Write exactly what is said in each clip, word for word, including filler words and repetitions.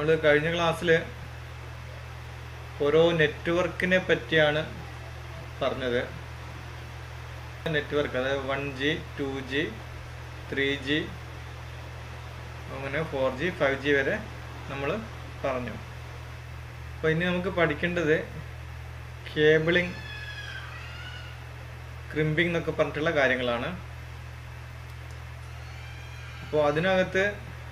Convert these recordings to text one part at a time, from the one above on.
നമ്മൾ കഴിഞ്ഞ ക്ലാസ്സിൽ ഓരോ നെറ്റ്വർക്കിനെ പറ്റിയാണ് പറഞ്ഞത്. നെറ്റ്വർക്ക് അതായത് one G two G three G അങ്ങനെ ഫോർ ജി ഫൈവ് ജി വരെ നമ്മൾ പറഞ്ഞു. അപ്പോൾ ഇനി നമുക്ക് പഠിക്കേണ്ടത് കേബിളിംഗ്, ക്രിമ്പിംഗ് എന്നൊക്കെ പറഞ്ഞിട്ടുള്ള കാര്യങ്ങളാണ്. അപ്പോൾ അതിനകത്ത്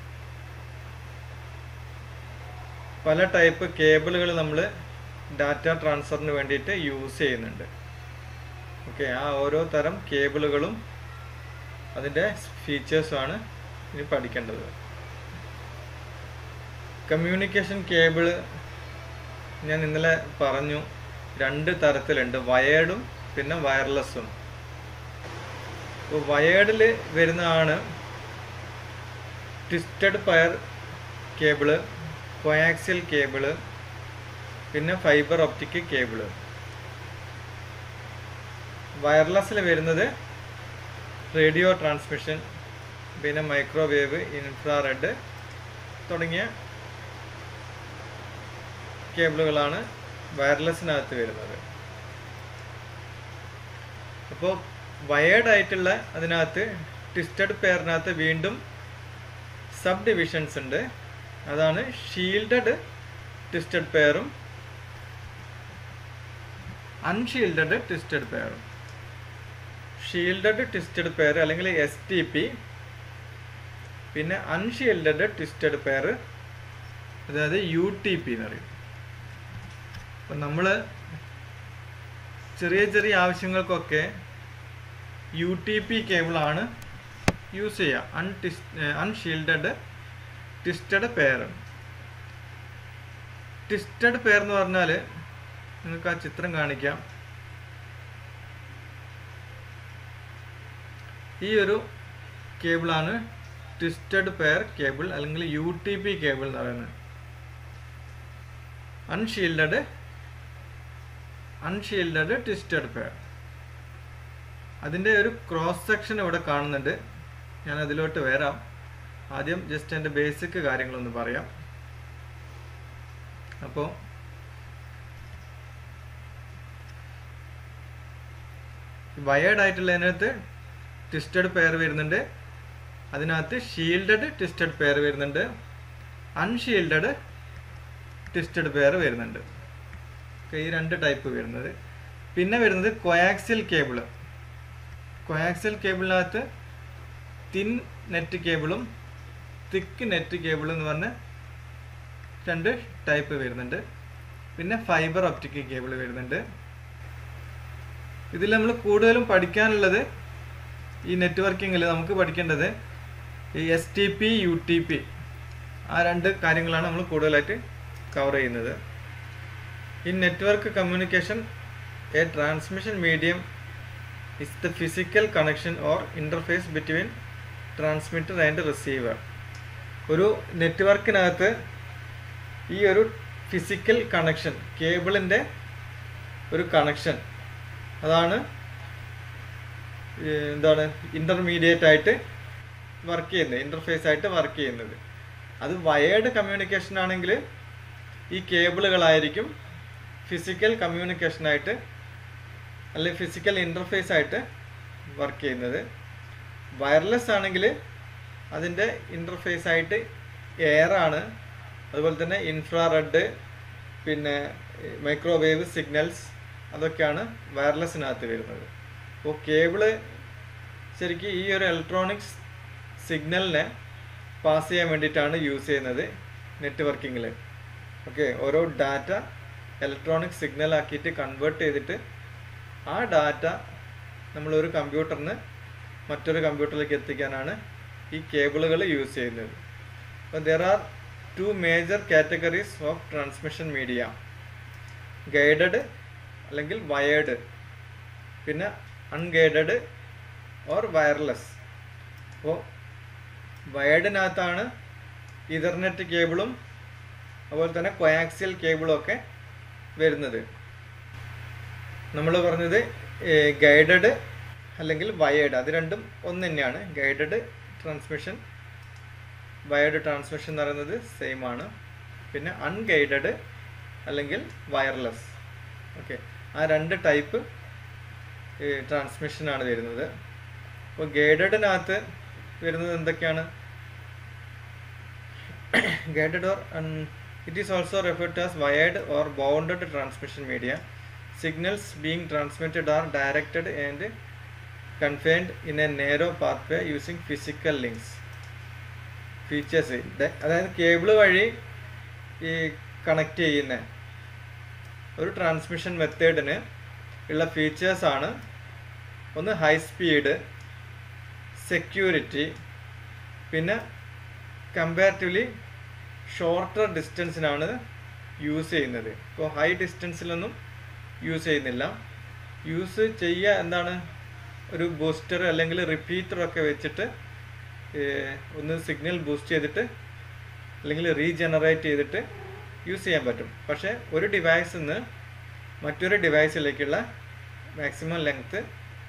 പല ടൈപ്പ് കേബിളുകൾ നമ്മൾ ഡാറ്റ ട്രാൻസ്ഫറിന് വേണ്ടിയിട്ട് യൂസ് ചെയ്യുന്നുണ്ട്. ഓക്കെ, ആ ഓരോ തരം കേബിളുകളും അതിൻ്റെ ഫീച്ചേഴ്സുമാണ് ഇനി പഠിക്കേണ്ടത്. കമ്മ്യൂണിക്കേഷൻ കേബിള് ഞാൻ ഇന്നലെ പറഞ്ഞു, രണ്ട് തരത്തിലുണ്ട്, വയേർഡും പിന്നെ വയർലെസ്സും. അപ്പോൾ വയേർഡിൽ വരുന്നതാണ് twisted pair cable, coaxial cable, പിന്നെ ഫൈബർ ഒപ്റ്റിക് കേബിള്. വയർലെസ്സിൽ വരുന്നത് റേഡിയോ ട്രാൻസ്മിഷൻ, പിന്നെ മൈക്രോവേവ്, ഇൻഫ്രാറെഡ് തുടങ്ങിയ കേബിളുകളാണ് വയർലെസ്സിനകത്ത് വരുന്നത്. അപ്പോൾ വയേർഡ് ആയിട്ടുള്ള അതിനകത്ത് ട്വിസ്റ്റഡ് പെയറിനകത്ത് വീണ്ടും സബ് ഡിവിഷൻസ് ഉണ്ട്. അതാണ് ഷീൽഡഡ് ട്വിസ്റ്റഡ് പെയറും അൺഷീൽഡഡ് ട്വിസ്റ്റഡ് പെയറും. ഷീൽഡഡ് ട്വിസ്റ്റഡ് പെയർ അല്ലെങ്കിൽ എസ് ടി പി, പിന്നെ അൺഷീൽഡഡ് ട്വിസ്റ്റഡ് പെയർ അതായത് യു ടി പി എന്ന് പറയും. അപ്പം നമ്മൾ ചെറിയ ചെറിയ ആവശ്യങ്ങൾക്കൊക്കെ യു ടി പി കേബിളാണ് യൂസ് ചെയ്യുക. അൺടിസ് unshielded twisted pair. Twisted pair എന്ന് പറഞ്ഞാൽ നിങ്ങൾക്ക് ആ ചിത്രം കാണിക്കാം. ഈ ഒരു കേബിളാണ് ട്വിസ്റ്റഡ് പെയർ കേബിൾ അല്ലെങ്കിൽ യു ടി പി കേബിൾ എന്ന് പറയുന്നത്. Unshielded unshielded twisted pair. അതിൻ്റെ ഒരു ക്രോസ് സെക്ഷൻ ഇവിടെ കാണുന്നുണ്ട്. ഞാൻ അതിലോട്ട് വരാം. ആദ്യം ജസ്റ്റ് എൻ്റെ ബേസിക് കാര്യങ്ങളൊന്ന് പറയാം. അപ്പോൾ വയേർഡ് ആയിട്ടുള്ളതിനകത്ത് ട്വിസ്റ്റഡ് പെയർ വരുന്നുണ്ട്, അതിനകത്ത് ഷീൽഡഡ് ട്വിസ്റ്റഡ് പെയർ വരുന്നുണ്ട്, അൺഷീൽഡഡ് ട്വിസ്റ്റഡ് പെയർ വരുന്നുണ്ട്. ഈ രണ്ട് ടൈപ്പ് വരുന്നത്. പിന്നെ വരുന്നത് കോയാക്സിയൽ കേബിള്. കോയാക്സിയൽ കേബിളിനകത്ത് തിൻ നെറ്റ് കേബിളും തിക്ക് നെറ്റ് കേബിളും എന്ന് പറഞ്ഞ് രണ്ട് ടൈപ്പ് വരുന്നുണ്ട്. പിന്നെ ഫൈബർ ഒപ്റ്റിക് കേബിൾ വരുന്നുണ്ട്. ഇതിൽ നമ്മൾ കൂടുതലും പഠിക്കാനുള്ളത് ഈ നെറ്റ്വർക്കിങ്ങിൽ നമുക്ക് പഠിക്കേണ്ടത് ഈ S T P U T P, ആ രണ്ട് കാര്യങ്ങളാണ് നമ്മൾ കൂടുതലായിട്ട് കവർ ചെയ്യുന്നത്. In network communication, a transmission medium is the physical connection or interface between transmitter and receiver. ഒരു നെറ്റ്വർക്കിനകത്ത് ഈ ഒരു ഫിസിക്കൽ കണക്ഷൻ, കേബിളിൻ്റെ ഒരു കണക്ഷൻ, അതാണ് എന്താണ് ഇൻ്റർമീഡിയറ്റ് ആയിട്ട് വർക്ക് ചെയ്യുന്നത്, ഇൻ്റർഫേസ് ആയിട്ട് വർക്ക് ചെയ്യുന്നത്. അത് വയേർഡ് കമ്മ്യൂണിക്കേഷൻ ആണെങ്കിൽ ഈ കേബിളുകളായിരിക്കും ഫിസിക്കൽ കമ്മ്യൂണിക്കേഷനായിട്ട് അല്ലെങ്കിൽ ഫിസിക്കൽ ഇൻ്റർഫേസ് ആയിട്ട് വർക്ക് ചെയ്യുന്നത്. വയർലെസ് ആണെങ്കിൽ അതിൻ്റെ ഇൻ്റർഫേസ് ആയിട്ട് എയറാണ്, അതുപോലെ തന്നെ ഇൻഫ്രാറെഡ്, പിന്നെ മൈക്രോവേവ് സിഗ്നൽസ്, അതൊക്കെയാണ് വയർലെസ്സിനകത്ത് വരുന്നത്. അപ്പോൾ കേബിള് ശരിക്കും ഈ ഒരു ഇലക്ട്രോണിക്സ് സിഗ്നലിനെ പാസ് ചെയ്യാൻ വേണ്ടിയിട്ടാണ് യൂസ് ചെയ്യുന്നത് നെറ്റ്വർക്കിങ്ങിൽ. ഓക്കെ, ഓരോ ഡാറ്റ ഇലക്ട്രോണിക് സിഗ്നൽ ആക്കിയിട്ട് കൺവേർട്ട് ചെയ്തിട്ട് ആ ഡാറ്റ നമ്മളൊരു കമ്പ്യൂട്ടറിന് മറ്റൊരു കമ്പ്യൂട്ടറിലേക്ക് എത്തിക്കാനാണ് ഈ കേബിളുകൾ യൂസ് ചെയ്യുന്നത്. അപ്പോൾ there are two major categories of transmission media, guided അല്ലെങ്കിൽ വയേർഡ്, പിന്നെ അൺഗൈഡഡ് ഓർ വയർലെസ്. അപ്പോൾ വയേർഡിനകത്താണ് ഇഥർനെറ്റ് കേബിളും അതുപോലെ തന്നെ കോയാക്സിയൽ കേബിളും ഒക്കെ വരുന്നത്. നമ്മൾ പറഞ്ഞത് ഗൈഡഡ് അല്ലെങ്കിൽ വയേർഡ്, അത് രണ്ടും ഒന്ന് തന്നെയാണ്. ഗൈഡഡ് ട്രാൻസ്മിഷൻ, വയേർഡ് ട്രാൻസ്മിഷൻ എന്ന് പറയുന്നത് സെയിം ആണ്. പിന്നെ അൺഗൈഡഡ് അല്ലെങ്കിൽ വയർലെസ്. ഓക്കെ, ആ രണ്ട് ടൈപ്പ് ട്രാൻസ്മിഷനാണ് വരുന്നത്. അപ്പോൾ ഗൈഡഡിനകത്ത് വരുന്നത് എന്തൊക്കെയാണ്? Guided or it is also referred to as wired or bounded transmission media. Signals being transmitted are directed and confined in a narrow pathway using physical links. Features, അതായത് cable വഴി ഈ കണക്ട് ചെയ്യുന്ന ഒരു ട്രാൻസ്മിഷൻ മെത്തേഡിന് ഉള്ള ഫീച്ചേഴ്സാണ് ഒന്ന് high speed, security, പിന്നെ comparatively shorter ഡിസ്റ്റൻസിനാണ് യൂസ് ചെയ്യുന്നത്. ഇപ്പോൾ ഹൈ ഡിസ്റ്റൻസിലൊന്നും യൂസ് ചെയ്യുന്നില്ല. യൂസ് ചെയ്യുക എന്താണ്, ഒരു ബൂസ്റ്റർ അല്ലെങ്കിൽ റിപ്പീറ്ററൊക്കെ വെച്ചിട്ട് ഒന്ന് സിഗ്നൽ ബൂസ്റ്റ് ചെയ്തിട്ട് അല്ലെങ്കിൽ റീജനറേറ്റ് ചെയ്തിട്ട് യൂസ് ചെയ്യാൻ പറ്റും. പക്ഷേ ഒരു ഡിവൈസിൽ നിന്ന് മറ്റൊരു ഡിവൈസിലേക്കുള്ള മാക്സിമം ലെങ്ത്ത്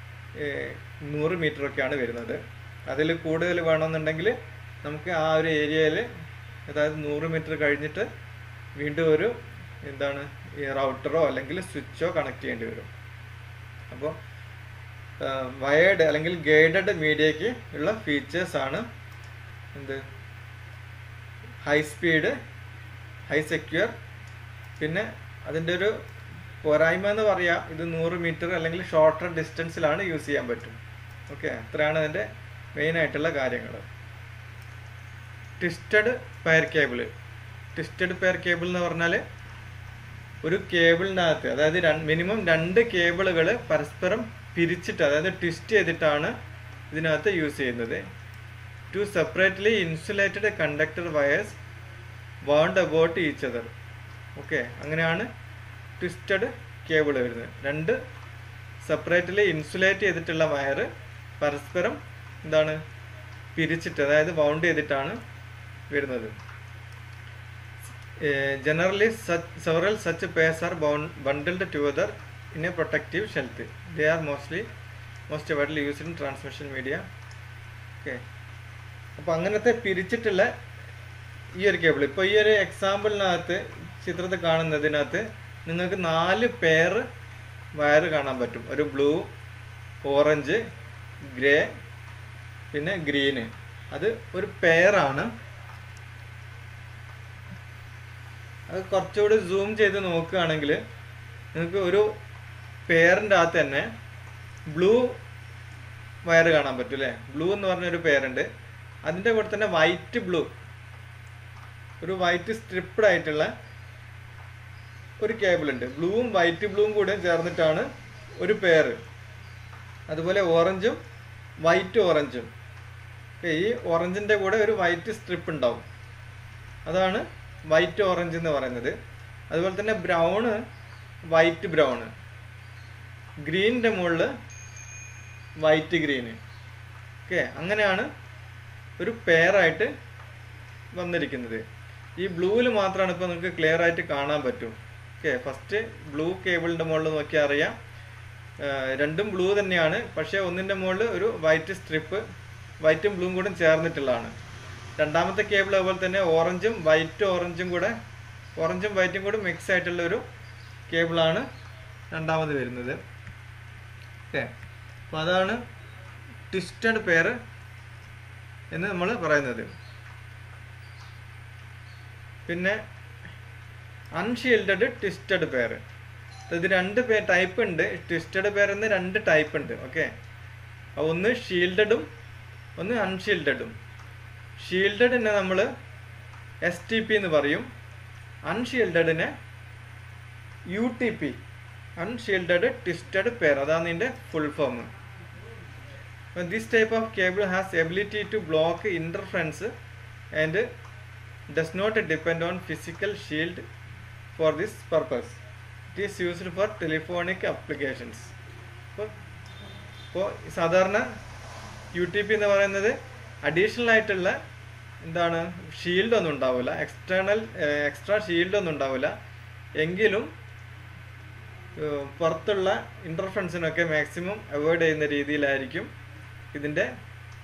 നൂറ് മീറ്ററൊക്കെയാണ് വരുന്നത്. അതിൽ കൂടുതൽ വേണമെന്നുണ്ടെങ്കിൽ നമുക്ക് ആ ഒരു ഏരിയയിൽ, അതായത് നൂറ് മീറ്റർ കഴിഞ്ഞിട്ട് വീണ്ടും ഒരു എന്താണ് ഈ റൗട്ടറോ അല്ലെങ്കിൽ സ്വിച്ചോ കണക്ട് ചെയ്യേണ്ടി വരും. അപ്പോൾ വയേർഡ് അല്ലെങ്കിൽ ഗൈഡഡ് മീഡിയയ്ക്ക് ഉള്ള ഫീച്ചേഴ്സാണ് എന്ത്, ഹൈ സ്പീഡ്, ഹൈ സെക്യൂർ, പിന്നെ അതിൻ്റെ ഒരു പോരായ്മ എന്ന് പറയാം, ഇത് നൂറ് മീറ്റർ അല്ലെങ്കിൽ ഷോർട്ടർ ഡിസ്റ്റൻസിലാണ് യൂസ് ചെയ്യാൻ പറ്റും. ഓക്കെ, അത്രയാണ് അതിൻ്റെ മെയിനായിട്ടുള്ള കാര്യങ്ങൾ. Twisted pair cable. Twisted pair cable എന്ന് പറഞ്ഞാൽ ഒരു കേബിളിനകത്ത്, അതായത് മിനിമം രണ്ട് കേബിളുകൾ പരസ്പരം പിരിച്ചിട്ട്, അതായത് ട്വിസ്റ്റ് ചെയ്തിട്ടാണ് ഇതിനകത്ത് യൂസ് ചെയ്യുന്നത്. Two separately insulated conductor wires bound about each other. Okay, അങ്ങനെയാണ് ട്വിസ്റ്റഡ് കേബിൾ വരുന്നത്. രണ്ട് സെപ്പറേറ്റ്ലി ഇൻസുലേറ്റ് ചെയ്തിട്ടുള്ള വയർ പരസ്പരം എന്താണ് പിരിച്ചിട്ട്, അതായത് ബൗണ്ട് ചെയ്തിട്ടാണ് വരുന്നത്. Generally several such pairs are bundled together in a protective sheath. They are mostly most widely used in transmission media. Okay, അപ്പോൾ അങ്ങനത്തെ പിരിച്ചിട്ടുള്ള ഈ ഒരു കേബിൾ, ഇപ്പോൾ ഈ ഒരു എക്സാമ്പിളിനകത്ത് ചിത്രത്തിൽ കാണുന്നതിനകത്ത് നിങ്ങൾക്ക് നാല് പെയർ വയർ കാണാൻ പറ്റും. ഒരു ബ്ലൂ, ഓറഞ്ച്, ഗ്രേ, പിന്നെ ഗ്രീന്. അത് ഒരു പെയറാണ്. അത് കുറച്ചുകൂടി സൂം ചെയ്ത് നോക്കുകയാണെങ്കിൽ നിങ്ങൾക്ക് ഒരു പെയറിൻ്റെ അകത്ത് തന്നെ ബ്ലൂ വയർ കാണാൻ പറ്റും അല്ലേ. ബ്ലൂ എന്ന് പറഞ്ഞൊരു പെയറുണ്ട്. അതിൻ്റെ കൂടെ തന്നെ വൈറ്റ് ബ്ലൂ, ഒരു വൈറ്റ് സ്ട്രിപ്ഡ് ആയിട്ടുള്ള ഒരു കേബിൾ ഉണ്ട്. ബ്ലൂവും വൈറ്റ് ബ്ലൂവും കൂടെ ചേർന്നിട്ടാണ് ഒരു പെയർ. അതുപോലെ ഓറഞ്ചും വൈറ്റ് ഓറഞ്ചും. ഈ ഓറഞ്ചിൻ്റെ കൂടെ ഒരു വൈറ്റ് സ്ട്രിപ്പ് ഉണ്ടാവും, അതാണ് വൈറ്റ് ഓറഞ്ച് എന്ന് പറയുന്നത്. അതുപോലെ തന്നെ ബ്രൗണ്, വൈറ്റ് ബ്രൗണ്, ഗ്രീനിൻ്റെ മുകളിൽ വൈറ്റ് ഗ്രീന്. ഓക്കെ, അങ്ങനെയാണ് ഒരു പെയറായിട്ട് വന്നിരിക്കുന്നത്. ഈ ബ്ലൂവിൽ മാത്രമാണ് ഇപ്പോൾ നിങ്ങൾക്ക് ക്ലിയർ ആയിട്ട് കാണാൻ പറ്റും. ഓക്കെ, ഫസ്റ്റ് ബ്ലൂ കേബിളിൻ്റെ മുകളിൽ നോക്കിയാൽ അറിയാം, രണ്ടും ബ്ലൂ തന്നെയാണ്. പക്ഷേ ഒന്നിൻ്റെ മുകളിൽ ഒരു വൈറ്റ് സ്ട്രിപ്പ്, വൈറ്റും ബ്ലൂവും കൂടെ ചേർന്നിട്ടുള്ളതാണ്. രണ്ടാമത്തെ കേബിൾ അതുപോലെ തന്നെ ഓറഞ്ചും വൈറ്റ് ഓറഞ്ചും കൂടെ, ഓറഞ്ചും വൈറ്റും കൂടെ മിക്സ് ആയിട്ടുള്ള ഒരു കേബിളാണ് രണ്ടാമത് വരുന്നത്. ഓക്കെ, അപ്പോൾ അതാണ് ട്വിസ്റ്റഡ് പെയർ എന്ന് നമ്മൾ പറയുന്നത്. പിന്നെ അൺഷീൽഡഡ് ട്വിസ്റ്റഡ് പെയർ. ഇത് രണ്ട് പേ ടൈപ്പ് ഉണ്ട്. ട്വിസ്റ്റഡ് പെയർ എന്ന് രണ്ട് ടൈപ്പ് ഉണ്ട്. ഓക്കെ, ഒന്ന് ഷീൽഡഡും ഒന്ന് അൺഷീൽഡഡും. ഷീൽഡഡിനെ നമ്മൾ എസ് ടി പി എന്ന് പറയും. അൺഷീൽഡഡിനെ U T P, unshielded twisted pair, അതാണ് ഇതിൻ്റെ full form. This type of cable has ability to block interference and does not depend on physical shield for this purpose. It is used for telephonic applications. അപ്പോൾ ഇപ്പോൾ സാധാരണ U T P എന്ന് പറയുന്നത് additional ആയിട്ടുള്ള എന്താണ് shield ഒന്നും ഉണ്ടാവില്ല, external extra shield ഒന്നും ഉണ്ടാവില്ല. എങ്കിലും പുറത്തുള്ള ഇൻ്റർഫറൻസിനൊക്കെ മാക്സിമം അവോയ്ഡ് ചെയ്യുന്ന രീതിയിലായിരിക്കും ഇതിൻ്റെ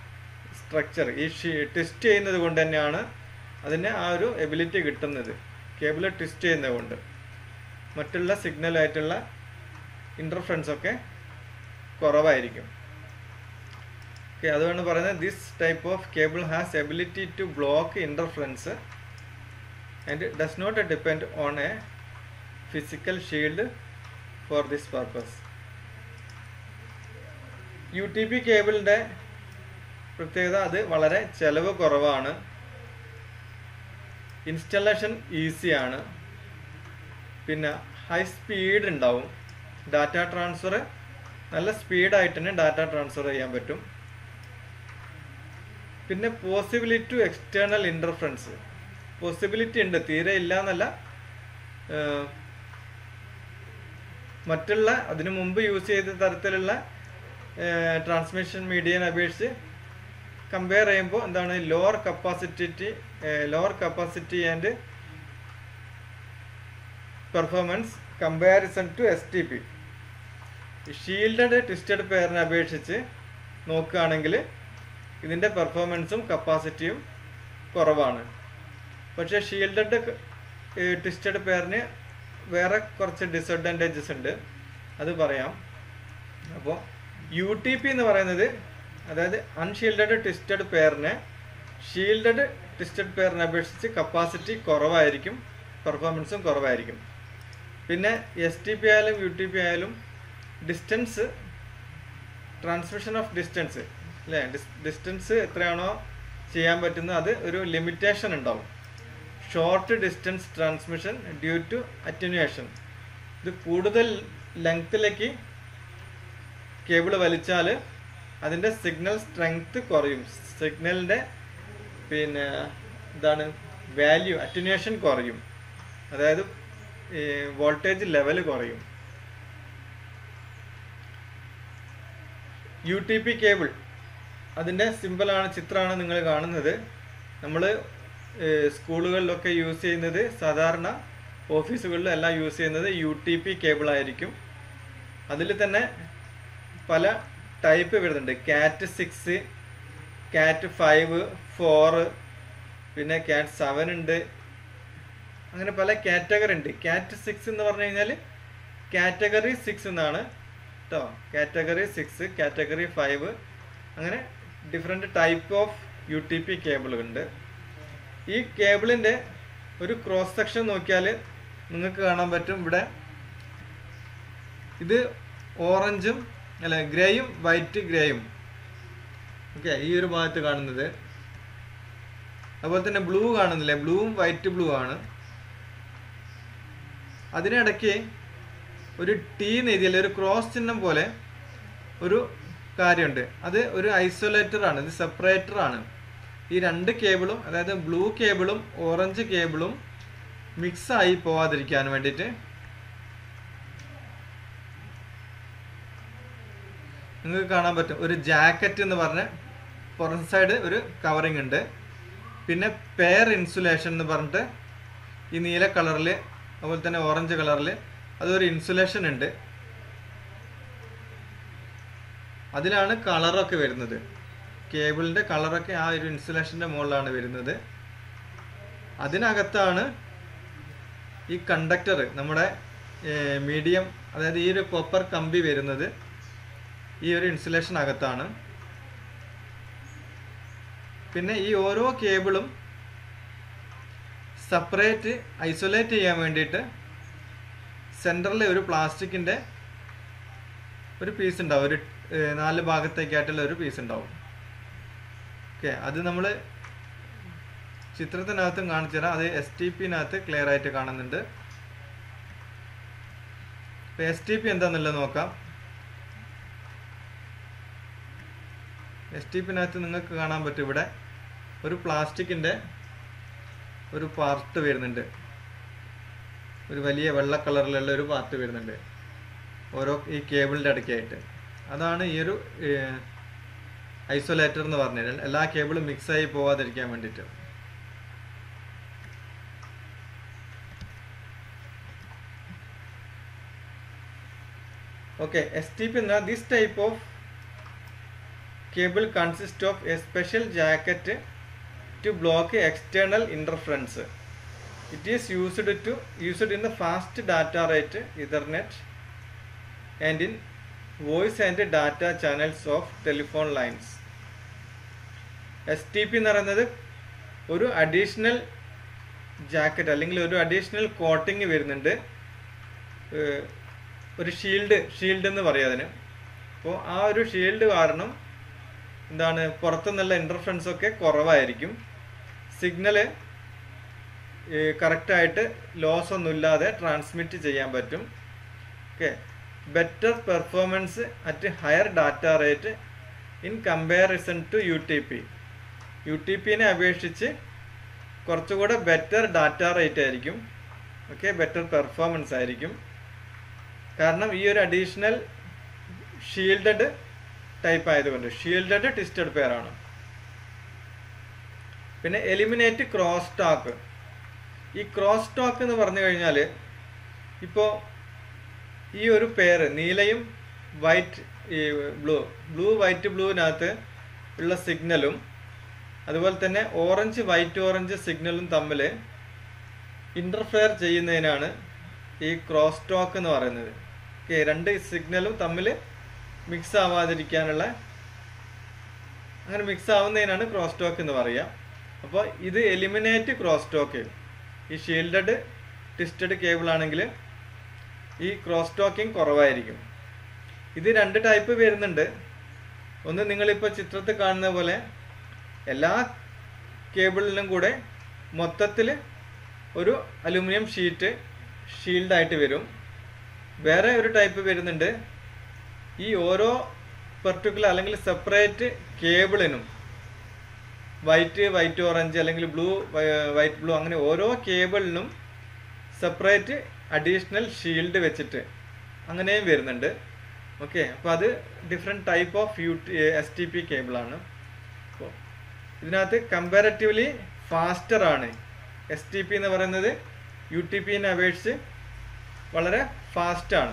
സ്ട്രക്ചർ. ഈ ഷീ ട്വിസ്റ്റ് ചെയ്യുന്നത് കൊണ്ട് തന്നെയാണ് അതിന് ആ ഒരു എബിലിറ്റി കിട്ടുന്നത്. കേബിൾ ട്വിസ്റ്റ് ചെയ്യുന്നത് കൊണ്ട് മറ്റുള്ള സിഗ്നലായിട്ടുള്ള ഇൻ്റർഫറൻസ് ഒക്കെ കുറവായിരിക്കും. ഓക്കെ, അതുകൊണ്ട് പറയുന്നത് this type of cable has ability to block interference and does not depend on a physical shield for this purpose. U T P കേബിളിൻ്റെ പ്രത്യേകത അത് വളരെ ചെലവ് കുറവാണ്, ഇൻസ്റ്റലേഷൻ ഈസിയാണ്, പിന്നെ ഹൈ സ്പീഡ് ഉണ്ടാവും, ഡാറ്റ ട്രാൻസ്ഫർ നല്ല സ്പീഡായിട്ട് തന്നെ ഡാറ്റ ട്രാൻസ്ഫർ ചെയ്യാൻ പറ്റും. പിന്നെ possibility to external interference possibility ഉണ്ട്, തീരെ ഇല്ല എന്നല്ല. മറ്റുള്ള അതിനു മുമ്പ് യൂസ് ചെയ്ത തരത്തിലുള്ള ട്രാൻസ്മിഷൻ മീഡിയനെ അപേക്ഷിച്ച് കമ്പയർ ചെയ്യുമ്പോൾ എന്താണ് lower capacity lower capacity and performance comparison to S T P. Shielded twisted പെയറിനെ അപേക്ഷിച്ച് നോക്കുകയാണെങ്കിൽ ഇതിൻ്റെ പെർഫോമൻസും കപ്പാസിറ്റിയും കുറവാണ്. പക്ഷേ ഷീൽഡഡ് ട്വിസ്റ്റഡ് പെയറിന് വേറെ കുറച്ച് ഡിസഡ്വാൻറ്റേജസ് ഉണ്ട്, അത് പറയാം. അപ്പോൾ യു ടി പി എന്ന് പറയുന്നത് അതായത് അൺഷീൽഡഡ് ട്വിസ്റ്റഡ് പെയറിനെ ഷീൽഡഡ് ട്വിസ്റ്റഡ് പെയറിനെ അപേക്ഷിച്ച് കപ്പാസിറ്റി കുറവായിരിക്കും, പെർഫോമൻസും കുറവായിരിക്കും. പിന്നെ എസ് ടി പി ആയാലും യു ടി പി ആയാലും ഡിസ്റ്റൻസ് ട്രാൻസ്മിഷൻ ഓഫ് ഡിസ്റ്റൻസ് അല്ലേ, ഡിസ്റ്റൻസ് എത്രയാണോ ചെയ്യാൻ പറ്റുന്നത് അത് ഒരു ലിമിറ്റേഷൻ ഉണ്ടാവും. Short distance transmission due to attenuation, ഇത് കൂടുതൽ ലെങ്ത്തിലേക്ക് കേബിൾ വലിച്ചാൽ അതിൻ്റെ സിഗ്നൽ സ്ട്രെങ്ത് കുറയും, സിഗ്നലിൻ്റെ പിന്നെ എന്താണ് വാല്യൂ അറ്റന്വേഷൻ കുറയും, അതായത് വോൾട്ടേജ് ലെവൽ കുറയും. യു ടി പി കേബിൾ അതിൻ്റെ സിമ്പിളാണ്, ചിത്രമാണ് നിങ്ങൾ കാണുന്നത്. നമ്മൾ സ്കൂളുകളിലൊക്കെ യൂസ് ചെയ്യുന്നത്, സാധാരണ ഓഫീസുകളിലും എല്ലാം യൂസ് ചെയ്യുന്നത് യു ടി പി കേബിൾ ആയിരിക്കും. അതിൽ തന്നെ പല ടൈപ്പ് വരുന്നുണ്ട്, കാറ്റ് സിക്സ്, കാറ്റ് ഫൈവ്, ഫോറ്, പിന്നെ കാറ്റ് സെവൻ ഉണ്ട്, അങ്ങനെ പല കാറ്റഗറി ഉണ്ട്. കാറ്റ് സിക്സ് എന്ന് പറഞ്ഞു കഴിഞ്ഞാൽ കാറ്റഗറി സിക്സ് എന്നാണ് കേട്ടോ, കാറ്റഗറി സിക്സ്, കാറ്റഗറി ഫൈവ്, അങ്ങനെ different type of U T P കേബിളുണ്ട്. ഈ കേബിളിൻ്റെ ഒരു ക്രോസ് സെക്ഷൻ നോക്കിയാൽ നിങ്ങൾക്ക് കാണാൻ പറ്റും, ഇവിടെ ഇത് ഓറഞ്ചും അല്ല ഗ്രേയും വൈറ്റ് ഗ്രേയും ഓക്കെ ഈ ഒരു ഭാഗത്ത് കാണുന്നത്. അതുപോലെ തന്നെ ബ്ലൂ കാണുന്നില്ലേ, ബ്ലൂവും വൈറ്റ് ബ്ലൂ ആണ്. അതിനിടയ്ക്ക് ഒരു ടീ എഴുതിയാൽ ഒരു ക്രോസ് ചിഹ്നം പോലെ ഒരു കാര്യമുണ്ട്, അത് ഒരു ഐസൊലേറ്റർ ആണ്, ഇത് സെപ്പറേറ്റർ ആണ്. ഈ രണ്ട് കേബിളും അതായത് ബ്ലൂ കേബിളും ഓറഞ്ച് കേബിളും മിക്സ് ആയി പോവാതിരിക്കാൻ വേണ്ടിയിട്ട് നിങ്ങൾക്ക് കാണാൻ പറ്റും ഒരു ജാക്കറ്റ് എന്ന് പറഞ്ഞ പുറം സൈഡ് ഒരു കവറിങ് ഉണ്ട്. പിന്നെ പെയർ ഇൻസുലേഷൻ എന്ന് പറഞ്ഞിട്ട് ഈ നീല കളറിൽ അതുപോലെ തന്നെ ഓറഞ്ച് കളറിൽ അതൊരു ഇൻസുലേഷൻ ഉണ്ട്, അതിലാണ് കളറൊക്കെ വരുന്നത്. കേബിളിൻ്റെ കളറൊക്കെ ആ ഒരു ഇൻസുലേഷൻ്റെ മുകളിലാണ് വരുന്നത്. അതിനകത്താണ് ഈ കണ്ടക്ടർ നമ്മുടെ മീഡിയം അതായത് ഈ ഒരു കോപ്പർ കമ്പി വരുന്നത് ഈ ഒരു ഇൻസുലേഷൻ അകത്താണ്. പിന്നെ ഈ ഓരോ കേബിളും സെപ്പറേറ്റ് ഐസൊലേറ്റ് ചെയ്യാൻ വേണ്ടിയിട്ട് സെൻറ്ററിൽ ഒരു പ്ലാസ്റ്റിക്കിൻ്റെ ഒരു പീസ് ഉണ്ടാവും, ഒരു നാല് ഭാഗത്തേക്കായിട്ടുള്ള ഒരു പീസ് ഉണ്ടാവും. ഓക്കെ, അത് നമ്മൾ ചിത്രത്തിനകത്തും കാണിച്ചു തരാം. അത് എസ് ടി പിനകത്ത് ക്ലിയർ ആയിട്ട് കാണുന്നുണ്ട്. അപ്പോൾ എസ് ടി പി എന്താണെന്നുള്ളത് നോക്കാം. എസ് ടി പിനകത്ത് നിങ്ങൾക്ക് കാണാൻ പറ്റും, ഇവിടെ ഒരു പ്ലാസ്റ്റിക്കിൻ്റെ ഒരു പാർട്ട് വരുന്നുണ്ട്, ഒരു വലിയ വെള്ള കളറിലുള്ള ഒരു പാർട്ട് വരുന്നുണ്ട് ഓരോ ഈ കേബിളിൻ്റെ ഇടയ്ക്കായിട്ട്. അതാണ് ഈ ഒരു ഐസൊലേറ്റർ എന്ന് പറഞ്ഞാൽ എല്ലാ കേബിളും മിക്സായി പോവാതിരിക്കാൻ വേണ്ടിയിട്ട്. ഓക്കെ, എസ് ടി പി എന്നാൽ this type of cable consists of a special jacket to block external interference. It is used to used in the fast data rate Ethernet and in voice and data channels of telephone lines. S T P എന്ന് പറയുന്നത് ഒരു additional jacket അല്ലെങ്കിൽ ഒരു additional coating വരുന്നുണ്ട്, ഒരു shield shield എന്ന് പറയും അതിന്. അപ്പോൾ ആ ഒരു ഷീൽഡ് കാരണം എന്താണ് പുറത്തുനിന്നുള്ള ഇൻ്റർഫറൻസ് ഒക്കെ കുറവായിരിക്കും, സിഗ്നല് കറക്റ്റായിട്ട് ലോസ് ഒന്നുമില്ലാതെ ട്രാൻസ്മിറ്റ് ചെയ്യാൻ പറ്റും. Okay, better performance at higher data rate in comparison to U T P. U T പിനെ അപേക്ഷിച്ച് കുറച്ചുകൂടെ ബെറ്റർ ഡാറ്റ റേറ്റ് ആയിരിക്കും. ഓക്കെ, ബെറ്റർ പെർഫോമൻസ് ആയിരിക്കും. കാരണം ഈ ഒരു അഡീഷണൽ ഷീൽഡഡ് ടൈപ്പ് ആയതുകൊണ്ട്, ഷീൽഡഡ് ട്വിസ്റ്റഡ് പെയറാണ്. പിന്നെ എലിമിനേറ്റ് ക്രോസ് ടാക്ക്. ഈ ക്രോസ് ടാക്ക് എന്ന് പറഞ്ഞു കഴിഞ്ഞാൽ ഇപ്പോൾ ഈ ഒരു പെയർ നീലയും വൈറ്റ് ഈ ബ്ലൂ ബ്ലൂ വൈറ്റ് ബ്ലൂവിനകത്ത് ഉള്ള സിഗ്നലും അതുപോലെ തന്നെ ഓറഞ്ച് വൈറ്റ് ഓറഞ്ച് സിഗ്നലും തമ്മിൽ ഇൻ്റർഫെയർ ചെയ്യുന്നതിനാണ് ഈ ക്രോസ് ടാക്ക് എന്ന് പറയുന്നത്. ഓക്കെ, രണ്ട് സിഗ്നലും തമ്മിൽ മിക്സ് ആവാതിരിക്കാനുള്ള, അങ്ങനെ മിക്സ് ആവുന്നതിനാണ് ക്രോസ് ടാക്ക് എന്ന് പറയുക. അപ്പോൾ ഇത് എലിമിനേറ്റ് ക്രോസ് ടാക്ക്. ഈ ഷീൽഡഡ് ട്വിസ്റ്റഡ് കേബിൾ ആണെങ്കിൽ ഈ ക്രോസ് ടാക്കിങ് കുറവായിരിക്കും. ഇത് രണ്ട് ടൈപ്പ് വരുന്നുണ്ട്. ഒന്ന് നിങ്ങളിപ്പോൾ ചിത്രത്തിൽ കാണുന്ന പോലെ എല്ലാ കേബിളിലും കൂടെ മൊത്തത്തിൽ ഒരു അലുമിനിയം ഷീറ്റ് ഷീൽഡായിട്ട് വരും. വേറെ ഒരു ടൈപ്പ് വരുന്നുണ്ട്, ഈ ഓരോ പെർട്ടിക്കുലർ അല്ലെങ്കിൽ സെപ്പറേറ്റ് കേബിളിനും വൈറ്റ് വൈറ്റ് ഓറഞ്ച് അല്ലെങ്കിൽ ബ്ലൂ വൈറ്റ് ബ്ലൂ അങ്ങനെ ഓരോ കേബിളിനും സെപ്പറേറ്റ് അഡീഷണൽ ഷീൽഡ് വെച്ചിട്ട് അങ്ങനെയും വരുന്നുണ്ട്. ഓക്കെ, അപ്പോൾ അത് different type of U T S T P കേബിളാണ്. അപ്പോൾ ഇതിനകത്ത് കമ്പാരറ്റീവ്ലി ഫാസ്റ്റർ ആണ് എസ് ടി പി എന്ന് പറയുന്നത്. യു ടി പിനെ അപേക്ഷിച്ച് വളരെ ഫാസ്റ്റാണ്.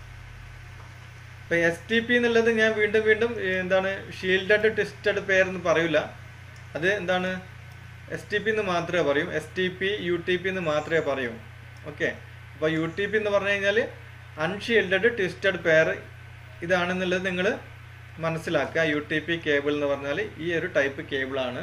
ഇപ്പോൾ എസ് ടി പി എന്നുള്ളത് ഞാൻ വീണ്ടും വീണ്ടും എന്താണ് ഷീൽഡഡ് ട്വിസ്റ്റഡ് പെയർ എന്ന് പറയില്ല, അത് എന്താണ് എസ് ടി പി എന്ന് മാത്രമേ പറയൂ. S T P U T P എന്ന് മാത്രമേ പറയൂ. ഓക്കെ, അപ്പോൾ യു ടി പി എന്ന് പറഞ്ഞു കഴിഞ്ഞാൽ അൺഷീൽഡഡ് ട്വിസ്റ്റഡ് പെയർ ഇതാണെന്നുള്ളത് നിങ്ങൾ മനസ്സിലാക്കുക. യു ടി പി കേബിൾ എന്ന് പറഞ്ഞാൽ ഈ ഒരു ടൈപ്പ് കേബിളാണ്.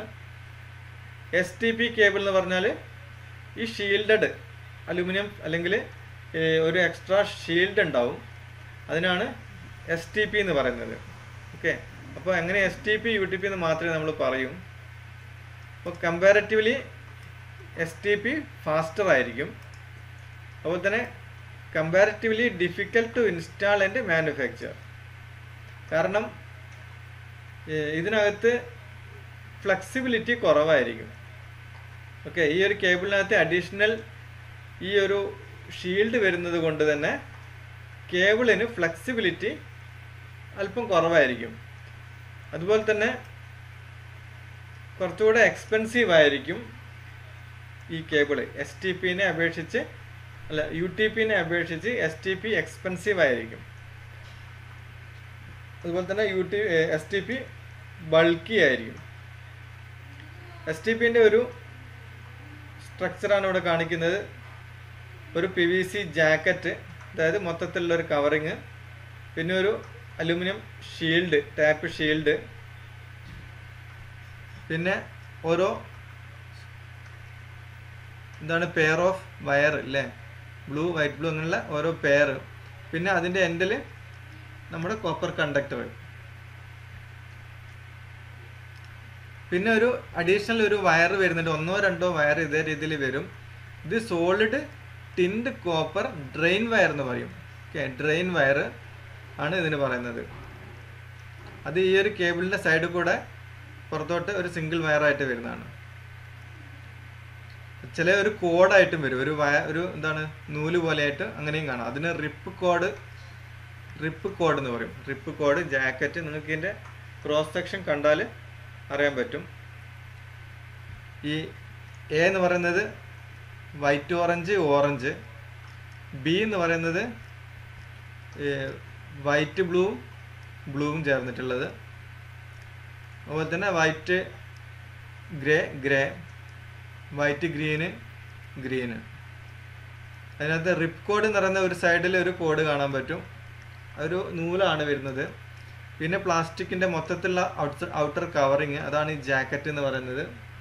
എസ് ടി പി കേബിൾ എന്ന് പറഞ്ഞാൽ ഈ ഷീൽഡഡ് അലുമിനിയം അല്ലെങ്കിൽ ഒരു എക്സ്ട്രാ ഷീൽഡ് ഉണ്ടാവും, അതിനാണ് എസ് ടി പി എന്ന് പറയുന്നത്. ഓക്കെ, അപ്പോൾ അങ്ങനെ S T P U T P എന്ന് മാത്രമേ നമ്മൾ പറയൂ. അപ്പോൾ comparatively S T P faster ആയിരിക്കും. അതുപോലെ തന്നെ comparatively difficult to install and manufacture. കാരണം ഇതിനകത്ത് ഫ്ലെക്സിബിലിറ്റി കുറവായിരിക്കും. ഓക്കെ, ഈ ഒരു കേബിളിനകത്ത് അഡീഷണൽ ഈ ഒരു ഷീൽഡ് വരുന്നത് കൊണ്ട് തന്നെ കേബിളിന് ഫ്ലെക്സിബിലിറ്റി അല്പം കുറവായിരിക്കും. അതുപോലെ തന്നെ കുറച്ചുകൂടെ എക്സ്പെൻസീവ് ആയിരിക്കും ഈ കേബിൾ. എസ് ടി പിനെ അപേക്ഷിച്ച് അല്ല യു ടി പിനെ അപേക്ഷിച്ച് എസ് ടി പി എക്സ്പെൻസീവ് ആയിരിക്കും. അതുപോലെ തന്നെ U T S T P bulky ആയിരിക്കും. എസ് ടി പിൻ്റെ ഒരു സ്ട്രക്ചറാണ് ഇവിടെ കാണിക്കുന്നത്. ഒരു പി വി സി ജാക്കറ്റ്, അതായത് മൊത്തത്തിലുള്ളൊരു കവറിങ്, പിന്നെ ഒരു അലുമിനിയം ഷീൽഡ് ടാപ്പ് ഷീൽഡ്, പിന്നെ ഓരോ എന്താണ് പെയർ ഓഫ് വയർ അല്ലേ, ബ്ലൂ വൈറ്റ് ബ്ലൂ അങ്ങനെയുള്ള ഓരോ പെയർ, പിന്നെ അതിൻ്റെ എൻഡിൽ നമ്മുടെ കോപ്പർ കണ്ടക്ടർ, പിന്നെ ഒരു അഡീഷണൽ ഒരു വയർ വരുന്നുണ്ട്, ഒന്നോ രണ്ടോ വയർ ഇതേ രീതിയിൽ വരും. ഇത് solid tinned copper drain wire എന്ന് പറയും. ഓക്കെ, ഡ്രെയിൻ വയർ ആണ് ഇതിന് പറയുന്നത്. അത് ഈ ഒരു കേബിളിൻ്റെ സൈഡിൽ കൂടെ പുറത്തോട്ട് ഒരു സിംഗിൾ വയറായിട്ട് വരുന്നതാണ്. ചില ഒരു കോഡായിട്ടും വരും, ഒരു വയ ഒരു എന്താണ് നൂല് പോലെയായിട്ട് അങ്ങനെയും കാണാം. അതിന് റിപ്പ് കോഡ് റിപ്പ് കോഡ് എന്ന് പറയും. റിപ്പ് കോഡ് ജാക്കറ്റ് നിങ്ങൾക്ക് ഇതിൻ്റെ ക്രോസ് സെക്ഷൻ കണ്ടാൽ അറിയാൻ പറ്റും. ഈ എ എന്ന് പറയുന്നത് വൈറ്റ് ഓറഞ്ച് ഓറഞ്ച്, ബി എന്ന് പറയുന്നത് വൈറ്റ് ബ്ലൂവും ബ്ലൂവും ചേർന്നിട്ടുള്ളത്, അതുപോലെ തന്നെ white grey grey, white green, green. അതിനകത്ത് റിപ്പ് കോഡ് എന്ന് പറയുന്ന ഒരു സൈഡിൽ ഒരു കോഡ് കാണാൻ പറ്റും, ഒരു നൂലാണ് വരുന്നത്. പിന്നെ പ്ലാസ്റ്റിക്കിൻ്റെ മൊത്തത്തിലുള്ള ഔട്ടർ ഔട്ടർ കവറിങ്, അതാണ് ഈ ജാക്കറ്റ് എന്ന് പറയുന്നത്.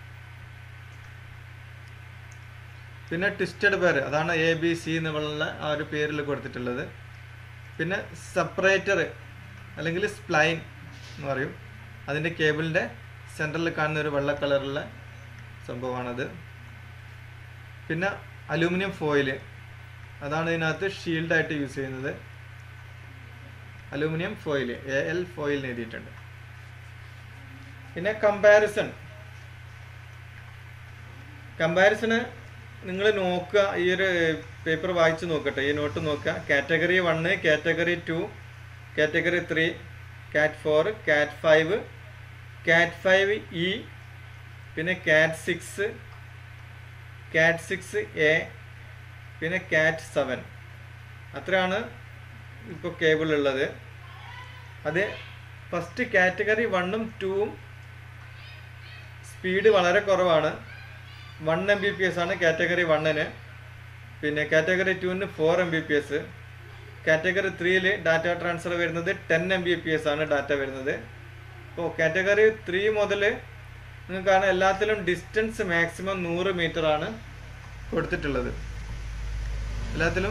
പിന്നെ ട്വിസ്റ്റഡ് പേര്, അതാണ് എ ബി സി എന്നുള്ള ആ ഒരു പേരിൽ കൊടുത്തിട്ടുള്ളത്. പിന്നെ സെപ്പറേറ്റർ അല്ലെങ്കിൽ സ്പ്ലൈൻ എന്ന് പറയും, അതിൻ്റെ കേബിളിൻ്റെ സെൻറ്ററിൽ കാണുന്ന ഒരു വെള്ള കളറുള്ള സംഭവമാണത്. പിന്നെ അലൂമിനിയം ഫോയിൽ, അതാണ് ഇതിനകത്ത് ഷീൽഡായിട്ട് യൂസ് ചെയ്യുന്നത്. Aluminium foil, A L foil എഴുതിയിട്ടുണ്ട്. പിന്നെ കമ്പാരിസൺ കമ്പാരിസണ് നിങ്ങൾ നോക്കുക, ഈ ഒരു പേപ്പർ വായിച്ച് നോക്കട്ടെ, ഈ നോട്ട് നോക്കുക. Category one, category two, category three, cat four, cat five, cat five E, പിന്നെ കാറ്റ് സിക്സ്, കാറ്റ് സിക്സ് എ, പിന്നെ കാറ്റ് സെവൻ. അത്രയാണ് ഇപ്പോൾ കേബിൾ ഉള്ളത്. അത് ഫസ്റ്റ് കാറ്റഗറി വണ്ണും ടൂവും സ്പീഡ് വളരെ കുറവാണ്. One M B P S ആണ് കാറ്റഗറി വണ്ണിന്. പിന്നെ കാറ്റഗറി ടുവിന് four M B P S. Category ത്രീയിൽ ഡാറ്റ ട്രാൻസ്ഫർ വരുന്നത് ten M B P S ആണ് ഡാറ്റ വരുന്നത്. അപ്പോൾ കാറ്റഗറി ത്രീ മുതൽ നിങ്ങൾക്കാണ് എല്ലാത്തിലും ഡിസ്റ്റൻസ് മാക്സിമം നൂറ് മീറ്റർ ആണ് കൊടുത്തിട്ടുള്ളത്. എല്ലാത്തിലും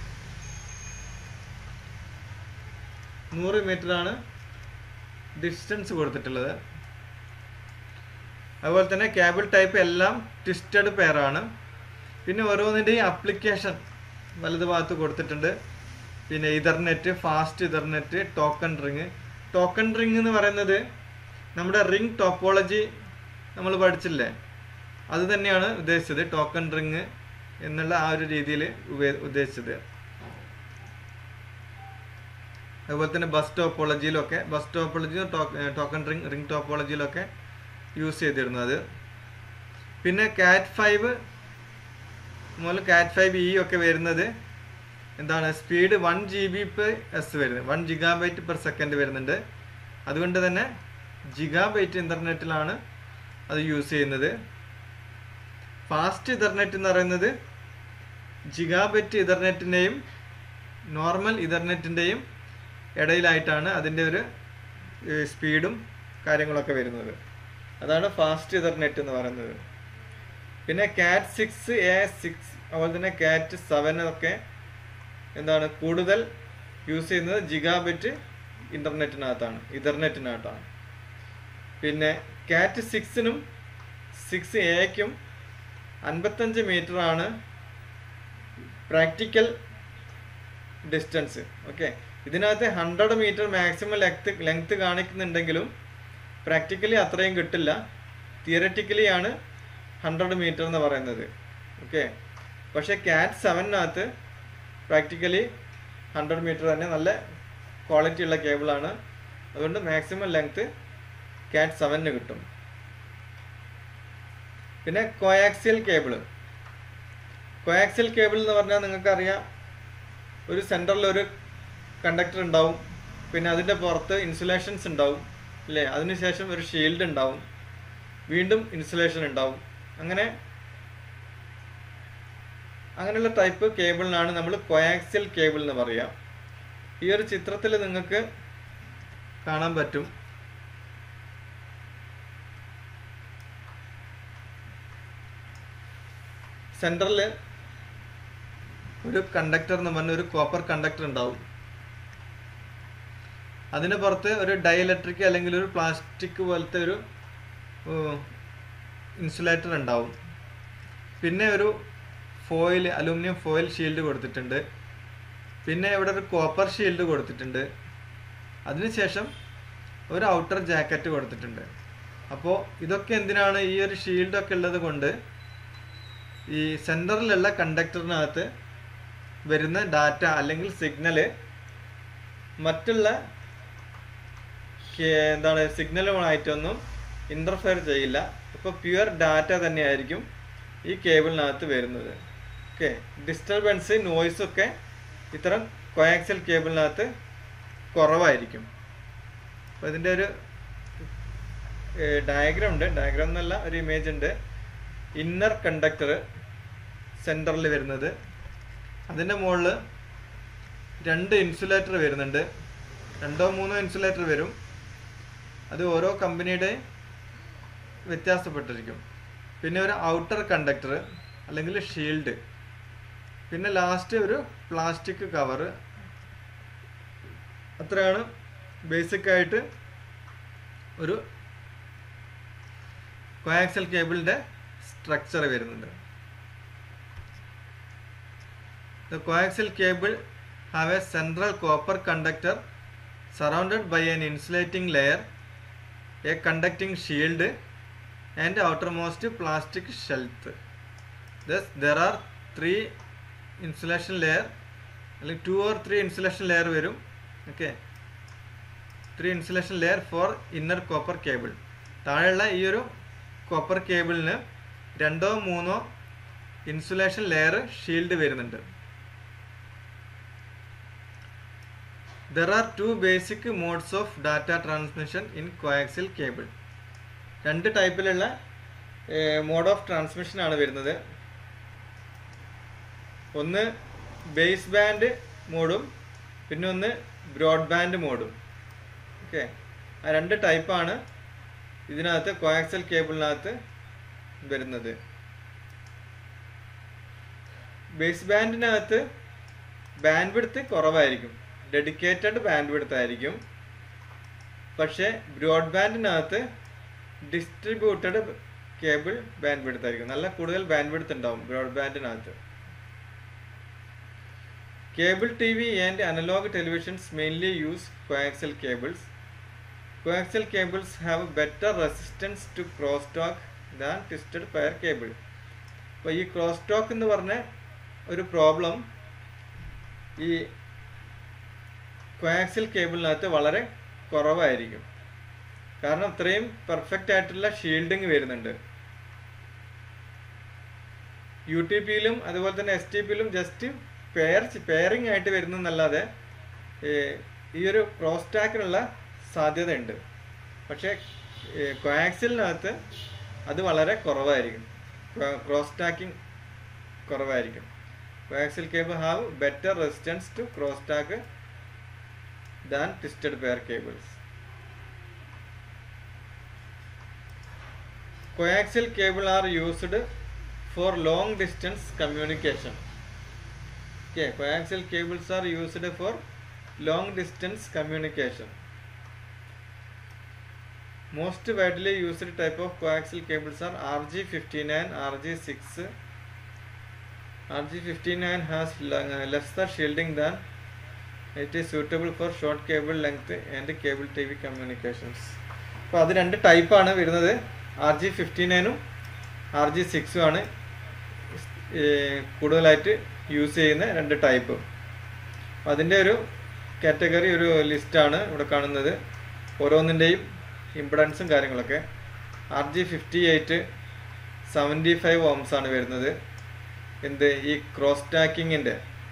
നൂറ് മീറ്റർ ആണ് ഡിസ്റ്റൻസ് കൊടുത്തിട്ടുള്ളത്. അതുപോലെ തന്നെ കേബിൾ ടൈപ്പ് എല്ലാം ട്വിസ്റ്റഡ് പെയറാണ്. പിന്നെ ഓരോന്നിൻ്റെയും അപ്ലിക്കേഷൻ വലത് ഭാഗത്ത് കൊടുത്തിട്ടുണ്ട്. പിന്നെ Ethernet, fast Ethernet, token ring. Token ring എന്ന് പറയുന്നത് നമ്മുടെ റിംഗ് ടോപ്പോളജി നമ്മൾ പഠിച്ചില്ലേ, അത് തന്നെയാണ് ഉദ്ദേശിച്ചത്. ടോക്കൺ റിങ് എന്നുള്ള ആ ഒരു രീതിയിൽ ഉദ്ദേശിച്ചത്. അതുപോലെ തന്നെ ബസ് ടോപ്പോളജിയിലൊക്കെ ബസ് ടോപ്പോളജിയും ടോക്കൺ റിങ് റിംഗ് ടോപ്പോളജിയിലൊക്കെ യൂസ് ചെയ്തിരുന്നത്. പിന്നെ കാറ്റ് ഫൈവ് മുതൽ കാറ്റ് ഫൈവ് ഇ ഒക്കെ വരുന്നത് എന്താണ്, speed one G B per S വരുന്നത്, one gigabyte per second വരുന്നുണ്ട്. അതുകൊണ്ട് തന്നെ ജിഗാ ബൈറ്റ് ഇൻ്റർനെറ്റിലാണ് അത് യൂസ് ചെയ്യുന്നത്. ഫാസ്റ്റ് ഇതർനെറ്റ് എന്ന് പറയുന്നത് ജിഗാ ബൈറ്റ് ഇതർനെറ്റിൻ്റെയും നോർമൽ ഇതർനെറ്റിൻ്റെയും ഇടയിലായിട്ടാണ് അതിൻ്റെ ഒരു സ്പീഡും കാര്യങ്ങളൊക്കെ വരുന്നത്. അതാണ് ഫാസ്റ്റ് ഇതർനെറ്റ് എന്ന് പറയുന്നത്. പിന്നെ കാറ്റ് സിക്സ് എ സിക്സ് അതുപോലെ തന്നെ കാറ്റ് സെവൻ ഒക്കെ എന്താണ് കൂടുതൽ യൂസ് ചെയ്യുന്നത് ജിഗാബിറ്റ് ഇൻ്റർനെറ്റിനകത്താണ്, ഇതർനെറ്റിനകത്താണ്. പിന്നെ കാറ്റ് സിക്സിനും സിക്സ് എക്കും അൻപത്തഞ്ച് മീറ്റർ ആണ് പ്രാക്ടിക്കൽ ഡിസ്റ്റൻസ്. ഓക്കെ, ഇതിനകത്ത് hundred metre maximum length length കാണിക്കുന്നുണ്ടെങ്കിലും പ്രാക്ടിക്കലി അത്രയും കിട്ടില്ല. തിയററ്റിക്കലി ആണ് ഹൺഡ്രഡ് മീറ്റർ എന്ന് പറയുന്നത്. ഓക്കെ, പക്ഷേ കാറ്റ് സെവനകത്ത് പ്രാക്ടിക്കലി ഹൺഡ്രഡ് മീറ്റർ തന്നെ, നല്ല ക്വാളിറ്റി ഉള്ള കേബിളാണ്. അതുകൊണ്ട് മാക്സിമം ലെങ്ത് കാറ്റ് സെവനിന് കിട്ടും. പിന്നെ കോയാക്സിയൽ കേബിള്. കോയാക്സിയൽ കേബിൾ എന്ന് പറഞ്ഞാൽ നിങ്ങൾക്കറിയാം, ഒരു സെൻറ്ററിൽ ഒരു കണ്ടക്ടർ ഉണ്ടാവും, പിന്നെ അതിൻ്റെ പുറത്ത് ഇൻസുലേഷൻസ് ഉണ്ടാവും അല്ലേ, അതിനുശേഷം ഒരു ഷീൽഡ് ഉണ്ടാവും, വീണ്ടും ഇൻസുലേഷൻ ഉണ്ടാവും. അങ്ങനെ അങ്ങനെയുള്ള ടൈപ്പ് കേബിളിനാണ് നമ്മൾ കോയാക്സിയൽ കേബിൾ എന്ന് പറയുക. ഈ ഒരു ചിത്രത്തിൽ നിങ്ങൾക്ക് കാണാൻ പറ്റും. സെൻറ്ററിൽ ഒരു കണ്ടക്ടർ എന്ന് പറഞ്ഞ ഒരു കോപ്പർ കണ്ടക്ടർ ഉണ്ടാവും. അതിന് പുറത്ത് ഒരു ഡൈഇലക്ട്രിക് അല്ലെങ്കിൽ ഒരു പ്ലാസ്റ്റിക് പോലത്തെ ഒരു ഇൻസുലേറ്റർ ഉണ്ടാവും. പിന്നെ ഒരു ഫോയിൽ, അലൂമിനിയം ഫോയിൽ ഷീൽഡ് കൊടുത്തിട്ടുണ്ട്. പിന്നെ ഇവിടെ ഒരു കോപ്പർ ഷീൽഡ് കൊടുത്തിട്ടുണ്ട്. അതിനുശേഷം ഒരു ഔട്ടർ ജാക്കറ്റ് കൊടുത്തിട്ടുണ്ട്. അപ്പോൾ ഇതൊക്കെ എന്തിനാണ്, ഈ ഒരു ഷീൽഡൊക്കെ ഉള്ളത് കൊണ്ട് ഈ സെൻറ്ററിലുള്ള കണ്ടക്ടറിനകത്ത് വരുന്ന ഡാറ്റ അല്ലെങ്കിൽ സിഗ്നല് മറ്റുള്ള എന്താണ് സിഗ്നലുമായിട്ടൊന്നും ഇൻ്റർഫെയർ ചെയ്യില്ല. ഇപ്പോൾ പ്യുവർ ഡാറ്റ തന്നെയായിരിക്കും ഈ കേബിളിനകത്ത് വരുന്നത്. ഓക്കെ, ഡിസ്റ്റർബൻസ്, നോയ്സൊക്കെ ഇത്തരം കോയാക്സിയൽ കേബിളിനകത്ത് കുറവായിരിക്കും. അപ്പോൾ ഇതിൻ്റെ ഒരു ഡയഗ്രാം ഉണ്ട്, ഡയഗ്രാം എന്നല്ല ഒരു ഇമേജ് ഉണ്ട്. ഇന്നർ കണ്ടക്ടർ, സെൻറ്ററിൽ വരുന്നത്. അതിൻ്റെ മുകളിൽ രണ്ട് ഇൻസുലേറ്റർ വരുന്നുണ്ട്, രണ്ടോ മൂന്നോ ഇൻസുലേറ്റർ വരും. അത് ഓരോ കമ്പനിയുടെ വ്യത്യാസപ്പെട്ടിരിക്കും. പിന്നെ ഒരു ഔട്ടർ കണ്ടക്ടർ അല്ലെങ്കിൽ ഷീൽഡ്, പിന്നെ ലാസ്റ്റ് ഒരു പ്ലാസ്റ്റിക് കവറ്. അത്രയാണ് ബേസിക്കായിട്ട് ഒരു കോയാക്സിയൽ കേബിളിൻ്റെ സ്ട്രക്ചർ വരുന്നുണ്ട്. The coaxial cable have a central copper conductor surrounded by an insulating layer, a conducting shield, and outermost plastic sheath. Thus, there are three insulation layer, like two or three insulation layer varum. Okay, three insulation layer for inner copper cable. താഴെയുള്ള ഈ ഒരു copper കേബിളിന് രണ്ടോ മൂന്നോ insulation layer shield വരുന്നുണ്ട്. There are two basic modes of data transmission in coaxial cable. രണ്ട് ടൈപ്പിലുള്ള mode of transmission ആണ് വരുന്നത്. ഒന്ന് ബേസ് ബാൻഡ് മോഡും പിന്നെ ഒന്ന് ബ്രോഡ്ബാൻഡ് മോഡും. ഓക്കെ, ആ രണ്ട് ടൈപ്പാണ് ഇതിനകത്ത് കോയാക്സിയൽ കേബിളിനകത്ത് വരുന്നത്. ബേസ് ബാൻഡിനകത്ത് ബാൻഡ് വിഡ്ത്ത് കുറവായിരിക്കും, ഡെഡിക്കേറ്റഡ് ബാൻഡ് വിഡ്ത്ത് ആയിരിക്കും. പക്ഷേ ബ്രോഡ്ബാൻഡിനകത്ത് ഡിസ്ട്രിബ്യൂട്ടഡ് കേബിൾ ബാൻഡ് വിഡ്ത്ത് ആയിരിക്കും, നല്ല കൂടുതൽ ബാൻഡ് വിഡ്ത്ത് ഉണ്ടാവും ബ്രോഡ്ബാൻഡിനകത്ത്. Cable T V and analogue televisions mainly use coaxial cables. Coaxial cables have better resistance to crosstalk than twisted pair cable. അപ്പോൾ ഈ ക്രോസ്റ്റാക്ക് എന്ന് പറഞ്ഞ ഒരു പ്രോബ്ലം ഈ കോയാക്സിയൽ കേബിളിനകത്ത് വളരെ കുറവായിരിക്കും. കാരണം അത്രയും പെർഫെക്റ്റ് ആയിട്ടുള്ള ഷീൽഡിങ് വരുന്നുണ്ട്. യു ടി പിയിലും അതുപോലെ തന്നെ എസ് ടി പിയിലും ജസ്റ്റ് പെയർ പെയറിങ് ആയിട്ട് വരുന്നതല്ലാതെ ഈ ഒരു ക്രോസ്റ്റാക്കിനുള്ള സാധ്യതയുണ്ട്. പക്ഷേ കോയാക്സിയലിനകത്ത് അത് വളരെ കുറവായിരിക്കും, ക്രോസ് ടാക്കിംഗ് കുറവായിരിക്കും. Coaxial cable have better resistance to cross talk than twisted pair cables. Coaxial cable are used for long distance communication. Okay, coaxial cables are used for long distance communication. Most widely used type of coaxial cables are R G fifty-nine, R G six. R G fifty-nine has lesser shielding than it is suitable for short cable length and cable T V communications. അപ്പോൾ അത് രണ്ട് ടൈപ്പാണ് വരുന്നത്. R G fifty നയനും R G സിക്സും ആണ് കൂടുതലായിട്ട് use ചെയ്യുന്ന രണ്ട് ടൈപ്പ്. അപ്പോൾ അതിൻ്റെ ഒരു കാറ്റഗറി ഒരു ലിസ്റ്റാണ് ഇവിടെ കാണുന്നത്, ഓരോന്നിൻ്റെയും ഇമ്പിഡൻസും കാര്യങ്ങളൊക്കെ. R G fifty eight seventy five ohms ആണ് വരുന്നത്. എന്ത് ഈ ക്രോസ് ടാക്കിങ്ങിൻ്റെ.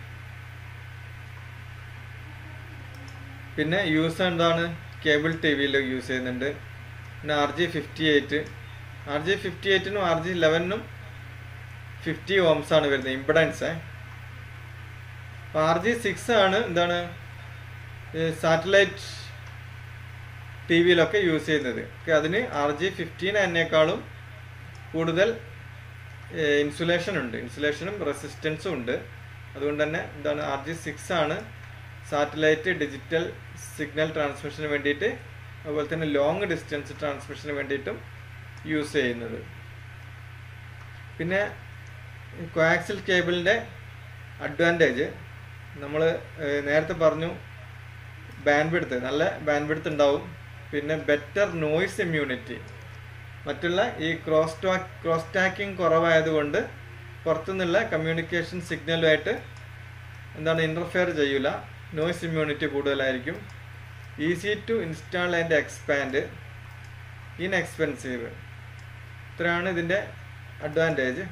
പിന്നെ യൂസ് എന്താണ്, കേബിൾ ടി വിയിൽ യൂസ് ചെയ്യുന്നുണ്ട്. പിന്നെ R G fifty eight R G fifty എയ്റ്റിനും ആർ ജി ലെവനും ഫിഫ്റ്റി ഓംസ് ആണ് വരുന്നത് ഇമ്പിഡൻസ്. അപ്പോൾ ആർ ജി സിക്സ് ആണ് എന്താണ് സാറ്റലൈറ്റ് ടി വിയിലൊക്കെ യൂസ് ചെയ്യുന്നത്. അതിന് ആർ ജി ഫിഫ്റ്റീൻ എന്നേക്കാളും കൂടുതൽ ഇൻസുലേഷൻ ഉണ്ട്, ഇൻസുലേഷനും റെസിസ്റ്റൻസും ഉണ്ട്. അതുകൊണ്ട് തന്നെ എന്താണ് ആർ ജി സിക്സ് ആണ് സാറ്റലൈറ്റ് ഡിജിറ്റൽ സിഗ്നൽ ട്രാൻസ്മിഷന് വേണ്ടിയിട്ട് അതുപോലെ തന്നെ ലോങ് ഡിസ്റ്റൻസ് ട്രാൻസ്മിഷന് വേണ്ടിയിട്ടും യൂസ് ചെയ്യുന്നത്. പിന്നെ കോയാക്സിയൽ കേബിളിൻ്റെ അഡ്വാൻറ്റേജ് നമ്മൾ നേരത്തെ പറഞ്ഞു, ബാൻഡ് വിഡ്ത്ത് നല്ല ബാൻഡ് വിഡ്ത്ത് ഉണ്ടാവും. പിന്നെ ബെറ്റർ നോയ്സ് ഇമ്മ്യൂണിറ്റി, മറ്റുള്ള ഈ ക്രോസ് ടാക്ക് ക്രോസ് ടാക്കിങ് കുറവായതുകൊണ്ട് പുറത്തുനിന്നുള്ള കമ്മ്യൂണിക്കേഷൻ സിഗ്നലുമായിട്ട് എന്താണ് ഇൻ്റർഫെയർ ചെയ്യില്ല, നോയ്സ് ഇമ്മ്യൂണിറ്റി കൂടുതലായിരിക്കും. Easy to install and expand, inexpensive. ഇത്രയാണ് ഇതിൻ്റെ അഡ്വാൻറ്റേജ്.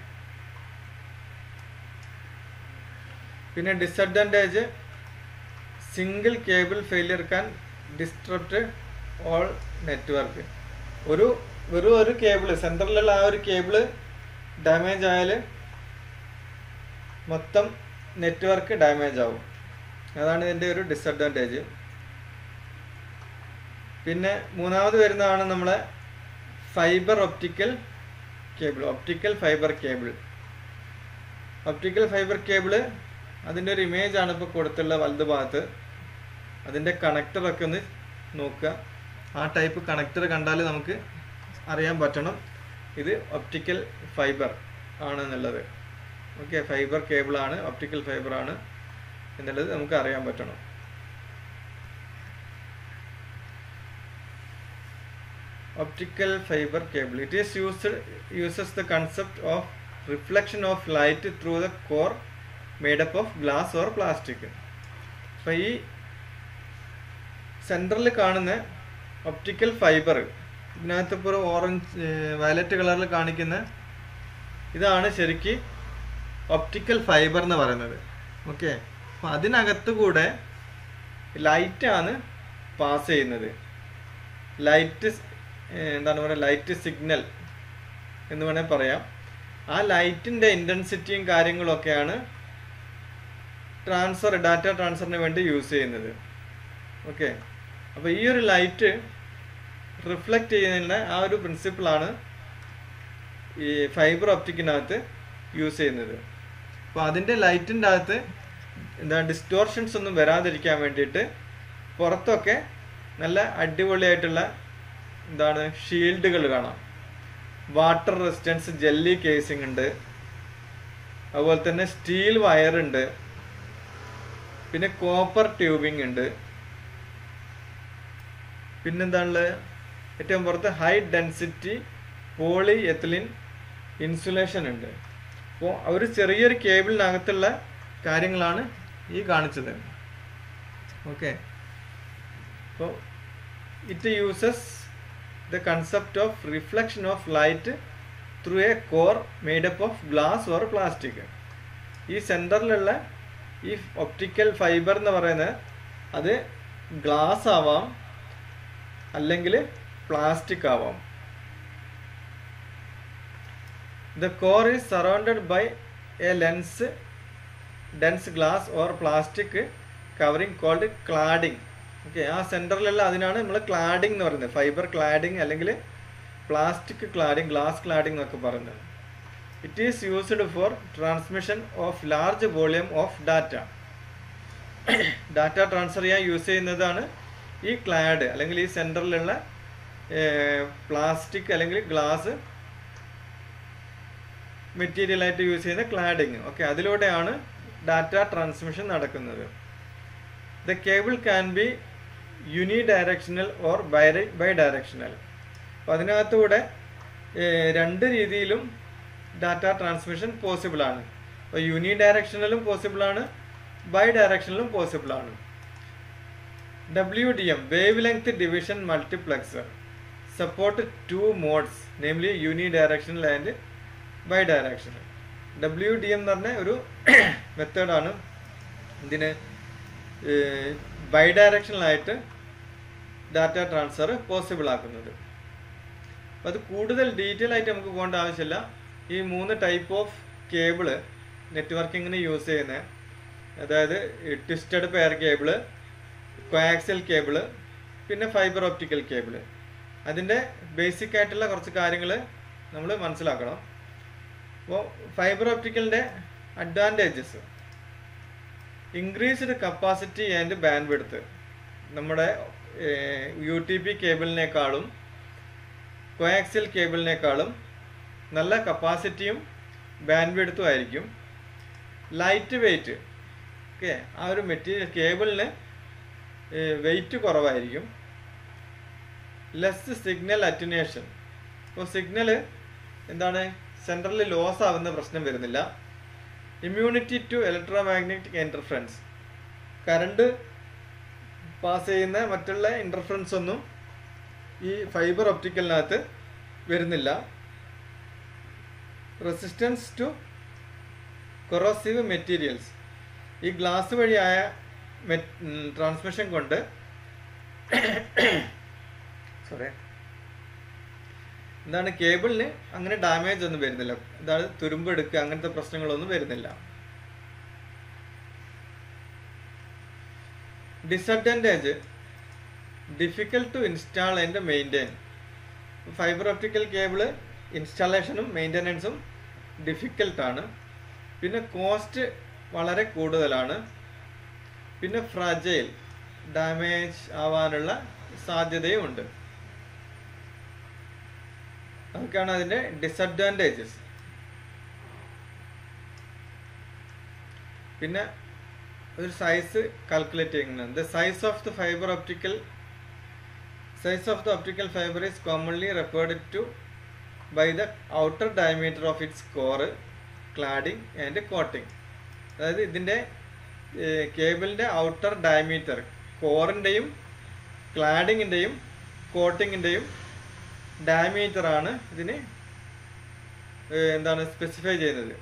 പിന്നെ disadvantage, single cable failure can disrupt all network. ഒരു വെറും ഒരു കേബിള് സെൻറ്ററിലുള്ള ആ ഒരു കേബിള് ഡാമേജ് ആയാൽ മൊത്തം നെറ്റ്വർക്ക് ഡാമേജ് ആവും. അതാണ് ഇതിൻ്റെ ഒരു ഡിസഡ്വാൻറ്റേജ്. പിന്നെ മൂന്നാമത് വരുന്നതാണ് നമ്മളെ fibre optical cable. Optical fibre cable optical fibre cable അതിൻ്റെ ഒരു ഇമേജ് ആണ് ഇപ്പോൾ കൊടുത്തുള്ള വലത് ഭാഗത്ത്. അതിൻ്റെ കണക്ടറൊക്കെ ഒന്ന് നോക്കുക. ആ ടൈപ്പ് കണക്ടർ കണ്ടാൽ നമുക്ക് അറിയാൻ പറ്റണം ഇത് ഒപ്റ്റിക്കൽ ഫൈബർ ആണെന്നുള്ളത്. ഓക്കെ, ഫൈബർ കേബിളാണ്, ഒപ്റ്റിക്കൽ ഫൈബർ ആണ് എന്നുള്ളത് നമുക്ക് അറിയാൻ പറ്റണം. Optical fiber cable. It is used uses the concept of reflection of light through the core made up of glass or plastic. അപ്പോൾ ഈ സെൻറ്ററിൽ കാണുന്ന ഒപ്റ്റിക്കൽ ഫൈബർ, ഇതിനകത്ത് ഇപ്പോൾ ഓറഞ്ച് വയലറ്റ് കളറിൽ കാണിക്കുന്ന ഇതാണ് ശരിക്ക് ഒപ്റ്റിക്കൽ ഫൈബർ എന്ന് പറയുന്നത്. ഓക്കെ, അപ്പം അതിനകത്ത് കൂടെ ലൈറ്റാണ് പാസ് ചെയ്യുന്നത്. ലൈറ്റ് എന്താണ് പറയുക, ലൈറ്റ് സിഗ്നൽ എന്ന് വേണേൽ പറയാം. ആ ലൈറ്റിൻ്റെ ഇൻറ്റൻസിറ്റിയും കാര്യങ്ങളൊക്കെയാണ് ട്രാൻസ്ഫർ ഡാറ്റ ട്രാൻസ്ഫറിന് വേണ്ടി യൂസ് ചെയ്യുന്നത്. ഓക്കെ, അപ്പോൾ ഈ ഒരു ലൈറ്റ് റിഫ്ലക്റ്റ് ചെയ്യുന്ന ആ ഒരു പ്രിൻസിപ്പിളാണ് ഈ ഫൈബർ ഒപ്റ്റിക്കിനകത്ത് യൂസ് ചെയ്യുന്നത്. അപ്പോൾ അതിൻ്റെ ലൈറ്റിൻ്റെ അകത്ത് എന്താ ഡിസ്റ്റോർഷൻസ് ഒന്നും വരാതിരിക്കാൻ വേണ്ടിയിട്ട് പുറത്തൊക്കെ നല്ല അടിപൊളിയായിട്ടുള്ള എന്താണ് ഷീൽഡുകൾ കാണാം. വാട്ടർ റെസിസ്റ്റൻസ് ജെല്ലി കേസിംഗ് ഉണ്ട്, അതുപോലെ തന്നെ സ്റ്റീൽ വയർ ഉണ്ട്, പിന്നെ കോപ്പർ ട്യൂബിംഗ് ഉണ്ട്, പിന്നെന്താണുള്ളത് ഏറ്റവും പുറത്ത് high density polyethylene insulation ഉണ്ട്. അപ്പോൾ ഒരു ചെറിയൊരു കേബിളിനകത്തുള്ള കാര്യങ്ങളാണ് ഈ കാണിച്ചത്. ഓക്കെ, അപ്പോൾ it uses the concept of reflection of light through a core made up of glass or plastic. ഈ സെൻറ്ററിലുള്ള ഈ ഒപ്റ്റിക്കൽ ഫൈബർ എന്ന് പറയുന്നത് അത് ഗ്ലാസ് ആവാം അല്ലെങ്കിൽ പ്ലാസ്റ്റിക് ആവാം. The core is surrounded by a lens dense glass or plastic covering called cladding. Okay, ആ സെൻറ്ററിലുള്ള അതിനാണ് നമ്മൾ ക്ലാഡിംഗ് എന്ന് പറയുന്നത്. ഫൈബർ ക്ലാഡിംഗ് അല്ലെങ്കിൽ പ്ലാസ്റ്റിക് ക്ലാഡിംഗ്, ഗ്ലാസ് ക്ലാഡിംഗ് എന്നൊക്കെ പറയുന്നത്. It is used for transmission of large volume of data. Data transfer ചെയ്യാൻ യൂസ് ചെയ്യുന്നതാണ് ഈ ക്ലാഡ് അല്ലെങ്കിൽ ഈ സെൻറ്ററിലുള്ള പ്ലാസ്റ്റിക് അല്ലെങ്കിൽ ഗ്ലാസ് മെറ്റീരിയലായിട്ട് യൂസ് ചെയ്യുന്ന ക്ലാഡിങ്. ഓക്കെ, അതിലൂടെയാണ് ഡാറ്റ ട്രാൻസ്മിഷൻ നടക്കുന്നത്. The cable can be unidirectional or bidirectional. അപ്പോൾ അതിനകത്തൂടെ രണ്ട് രീതിയിലും ഡാറ്റ ട്രാൻസ്മിഷൻ പോസിബിൾ ആണ്. അപ്പോൾ യൂണിഡയറക്ഷണലും പോസിബിൾ ആണ്, ബൈ ഡയറക്ഷണലും പോസിബിൾ ആണ്. W D M wavelength division multiplexer support two modes, namely unidirectional and bidirectional. W D M എന്ന് പറഞ്ഞ ഒരു മെത്തേഡാണ് ഇതിന് ബൈ ഡയറക്ഷണലായിട്ട് ഡാറ്റ ട്രാൻസ്ഫർ പോസിബിൾ ആക്കുന്നത്. അപ്പം അത് കൂടുതൽ ഡീറ്റെയിൽ ആയിട്ട് നമുക്ക് പോകേണ്ട ആവശ്യമില്ല. ഈ മൂന്ന് ടൈപ്പ് ഓഫ് കേബിള് നെറ്റ്വർക്കിങ്ങിന് യൂസ് ചെയ്യുന്നത്, അതായത് twisted pair cable, coaxial cable, പിന്നെ ഫൈബർ ഒപ്റ്റിക്കൽ കേബിള്, അതിൻ്റെ ബേസിക് ആയിട്ടുള്ള കുറച്ച് കാര്യങ്ങൾ നമ്മൾ മനസ്സിലാക്കണം. അപ്പോൾ ഫൈബർ ഒപ്റ്റിക്കലിൻ്റെ advantages: increased capacity and bandwidth. നമ്മുടെ യു ടി പി കേബിളിനേക്കാളും കോയാക്സിയൽ കേബിളിനേക്കാളും നല്ല കപ്പാസിറ്റിയും ബാൻഡ് വിഡ്ത്തും ആയിരിക്കും. ലൈറ്റ് വെയ്റ്റ്, ഓക്കെ, ആ ഒരു മെറ്റീരിയൽ കേബിളിന് വെയ്റ്റ് കുറവായിരിക്കും. Less signal attenuation. അപ്പോൾ സിഗ്നൽ എന്താണ് സെൻട്രലിൽ ലോസ് ആവുന്ന പ്രശ്നം വരുന്നില്ല. Immunity to electromagnetic interference. Current pass ചെയ്യുന്ന മറ്റുള്ള ഇൻ്റർഫറൻസ് ഒന്നും ഈ ഫൈബർ ഒപ്റ്റിക്കലിനകത്ത് വരുന്നില്ല. Resistance to corrosive materials. ഈ ഗ്ലാസ് വഴിയായ ട്രാൻസ്മിഷൻ കൊണ്ട് സോറി എന്താണ് കേബിളിന് അങ്ങനെ ഡാമേജ് ഒന്നും വരുന്നില്ല. ഇതാണ് തുരുമ്പെടുക്കുക, അങ്ങനത്തെ പ്രശ്നങ്ങളൊന്നും വരുന്നില്ല. Disadvantage difficult to install and maintain. Fibre optical cable ഇൻസ്റ്റാളേഷനും മെയിൻ്റനൻസും ഡിഫിക്കൽട്ടാണ്. പിന്നെ കോസ്റ്റ് വളരെ കൂടുതലാണ്. പിന്നെ ഫ്രജൈൽ, ഡാമേജ് ആവാനുള്ള സാധ്യതയും ഉണ്ട്. അതൊക്കെയാണ് അതിൻ്റെ ഡിസഡ്വാൻറ്റേജസ്. പിന്നെ ഒരു സൈസ് കാൽക്കുലേറ്റ് ചെയ്യുന്നത്. The size of the fibre optical size of the optical fibre is commonly referred to by the outer diameter of its core, cladding and coating. അതായത് ഇതിൻ്റെ കേബിളിൻ്റെ ഔട്ടർ ഡയമീറ്റർ, കോറിൻ്റെയും ക്ലാഡിങ്ങിൻ്റെയും കോട്ടിങ്ങിൻ്റെയും ഡയമീറ്ററാണ് ഇതിന് എന്താണ് സ്പെസിഫൈ ചെയ്യുന്നത്.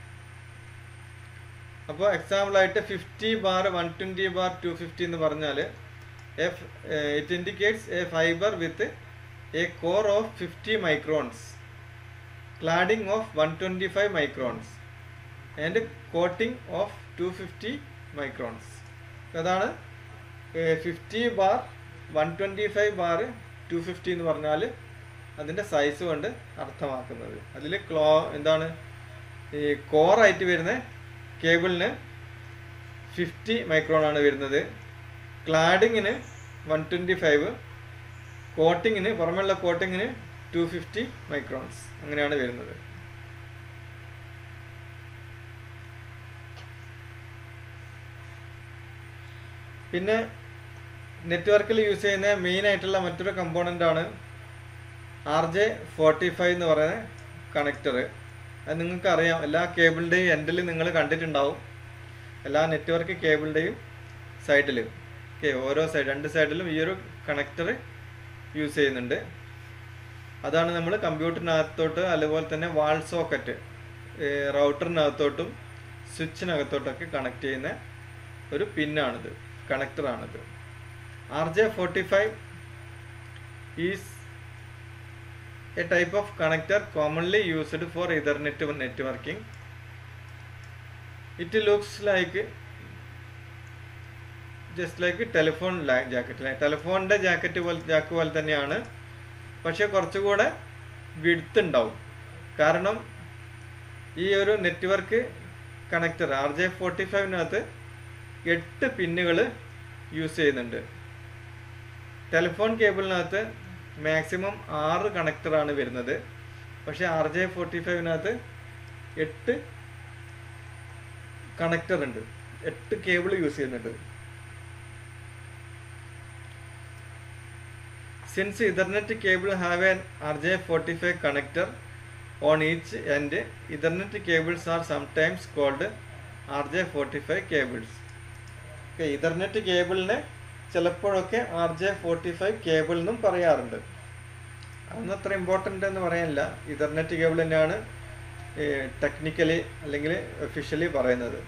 അപ്പോൾ എക്സാമ്പിളായിട്ട് fifty bar one twenty bar two fifty എന്ന് പറഞ്ഞാൽ if it indicates a fibre with a core of fifty microns, cladding of one twenty five microns and coating of two fifty microns. അതാണ് fifty bar one twenty five bar two fifty എന്ന് പറഞ്ഞാൽ അതിൻ്റെ size കൊണ്ട് അർത്ഥമാക്കുന്നത്. അതിൽ ക്ലോ എന്താണ് ഈ കോറായിട്ട് വരുന്ന കേബിളിന് ഫിഫ്റ്റി മൈക്രോൺ ആണ് വരുന്നത്, ക്ലാഡിങ്ങിന് വൺ ട്വൻറ്റി ഫൈവ്, കോട്ടിങ്ങിന് പുറമെയുള്ള കോട്ടിങ്ങിന് ടു ഫിഫ്റ്റി മൈക്രോൺസ്, അങ്ങനെയാണ് വരുന്നത്. പിന്നെ നെറ്റ്വർക്കിൽ യൂസ് ചെയ്യുന്ന മെയിൻ ആയിട്ടുള്ള മറ്റൊരു കമ്പോണൻ്റ് ആണ് ആർ ജെ ഫോർട്ടി ഫൈവ് എന്ന് പറയുന്ന കണക്ടർ. അത് നിങ്ങൾക്ക് അറിയാം, എല്ലാ കേബിളിൻ്റെയും എൻഡിൽ നിങ്ങൾ കണ്ടിട്ടുണ്ടാവും. എല്ലാ നെറ്റ്വർക്ക് കേബിളിൻ്റെയും സൈഡിൽ ഓക്കെ ഓരോ സൈഡ് രണ്ട് സൈഡിലും ഈ ഒരു കണക്ടർ യൂസ് ചെയ്യുന്നുണ്ട്. അതാണ് നമ്മൾ കമ്പ്യൂട്ടറിനകത്തോട്ട് അതുപോലെ തന്നെ വാൾ സോക്കറ്റ് റൗട്ടറിനകത്തോട്ടും സ്വിച്ചിനകത്തോട്ടൊക്കെ കണക്ട് ചെയ്യുന്ന ഒരു പിന്നാണിത്, കണക്ടറാണിത്. R J forty five is a type of connector commonly used for Ethernet networking. It looks like just like a telephone jacket. ടെലിഫോണിൻ്റെ ജാക്കറ്റ് പോലെ ജാക്ക് പോലെ തന്നെയാണ്, പക്ഷെ കുറച്ചുകൂടെ വിഡ്ത്ത് ഉണ്ടാവും. കാരണം ഈ ഒരു network connector R J forty ഫൈവിനകത്ത് എട്ട് പിന്നുകൾ യൂസ് ചെയ്യുന്നുണ്ട്. ടെലിഫോൺ കേബിളിനകത്ത് മാക്സിമം ആറ് കണക്ടറാണ് വരുന്നത്, പക്ഷേ ആർ ജെ ഫോർട്ടി ഫൈവിനകത്ത് എട്ട് കണക്ടർ ഉണ്ട്, എട്ട് കേബിൾ യൂസ് ചെയ്യുന്നുണ്ട്. Since Ethernet cable have an R J forty five connector on each end, Ethernet cables are sometimes called R J forty five cables. Okay, Ethernet കേബിളിനെ ചിലപ്പോഴൊക്കെ R J forty five cable എന്നും പറയാറുണ്ട്. അതൊന്നും അത്ര important എന്ന് പറയാനില്ല. Ethernet cable തന്നെയാണ് technically അല്ലെങ്കിൽ ഒഫീഷ്യലി പറയുന്നത്.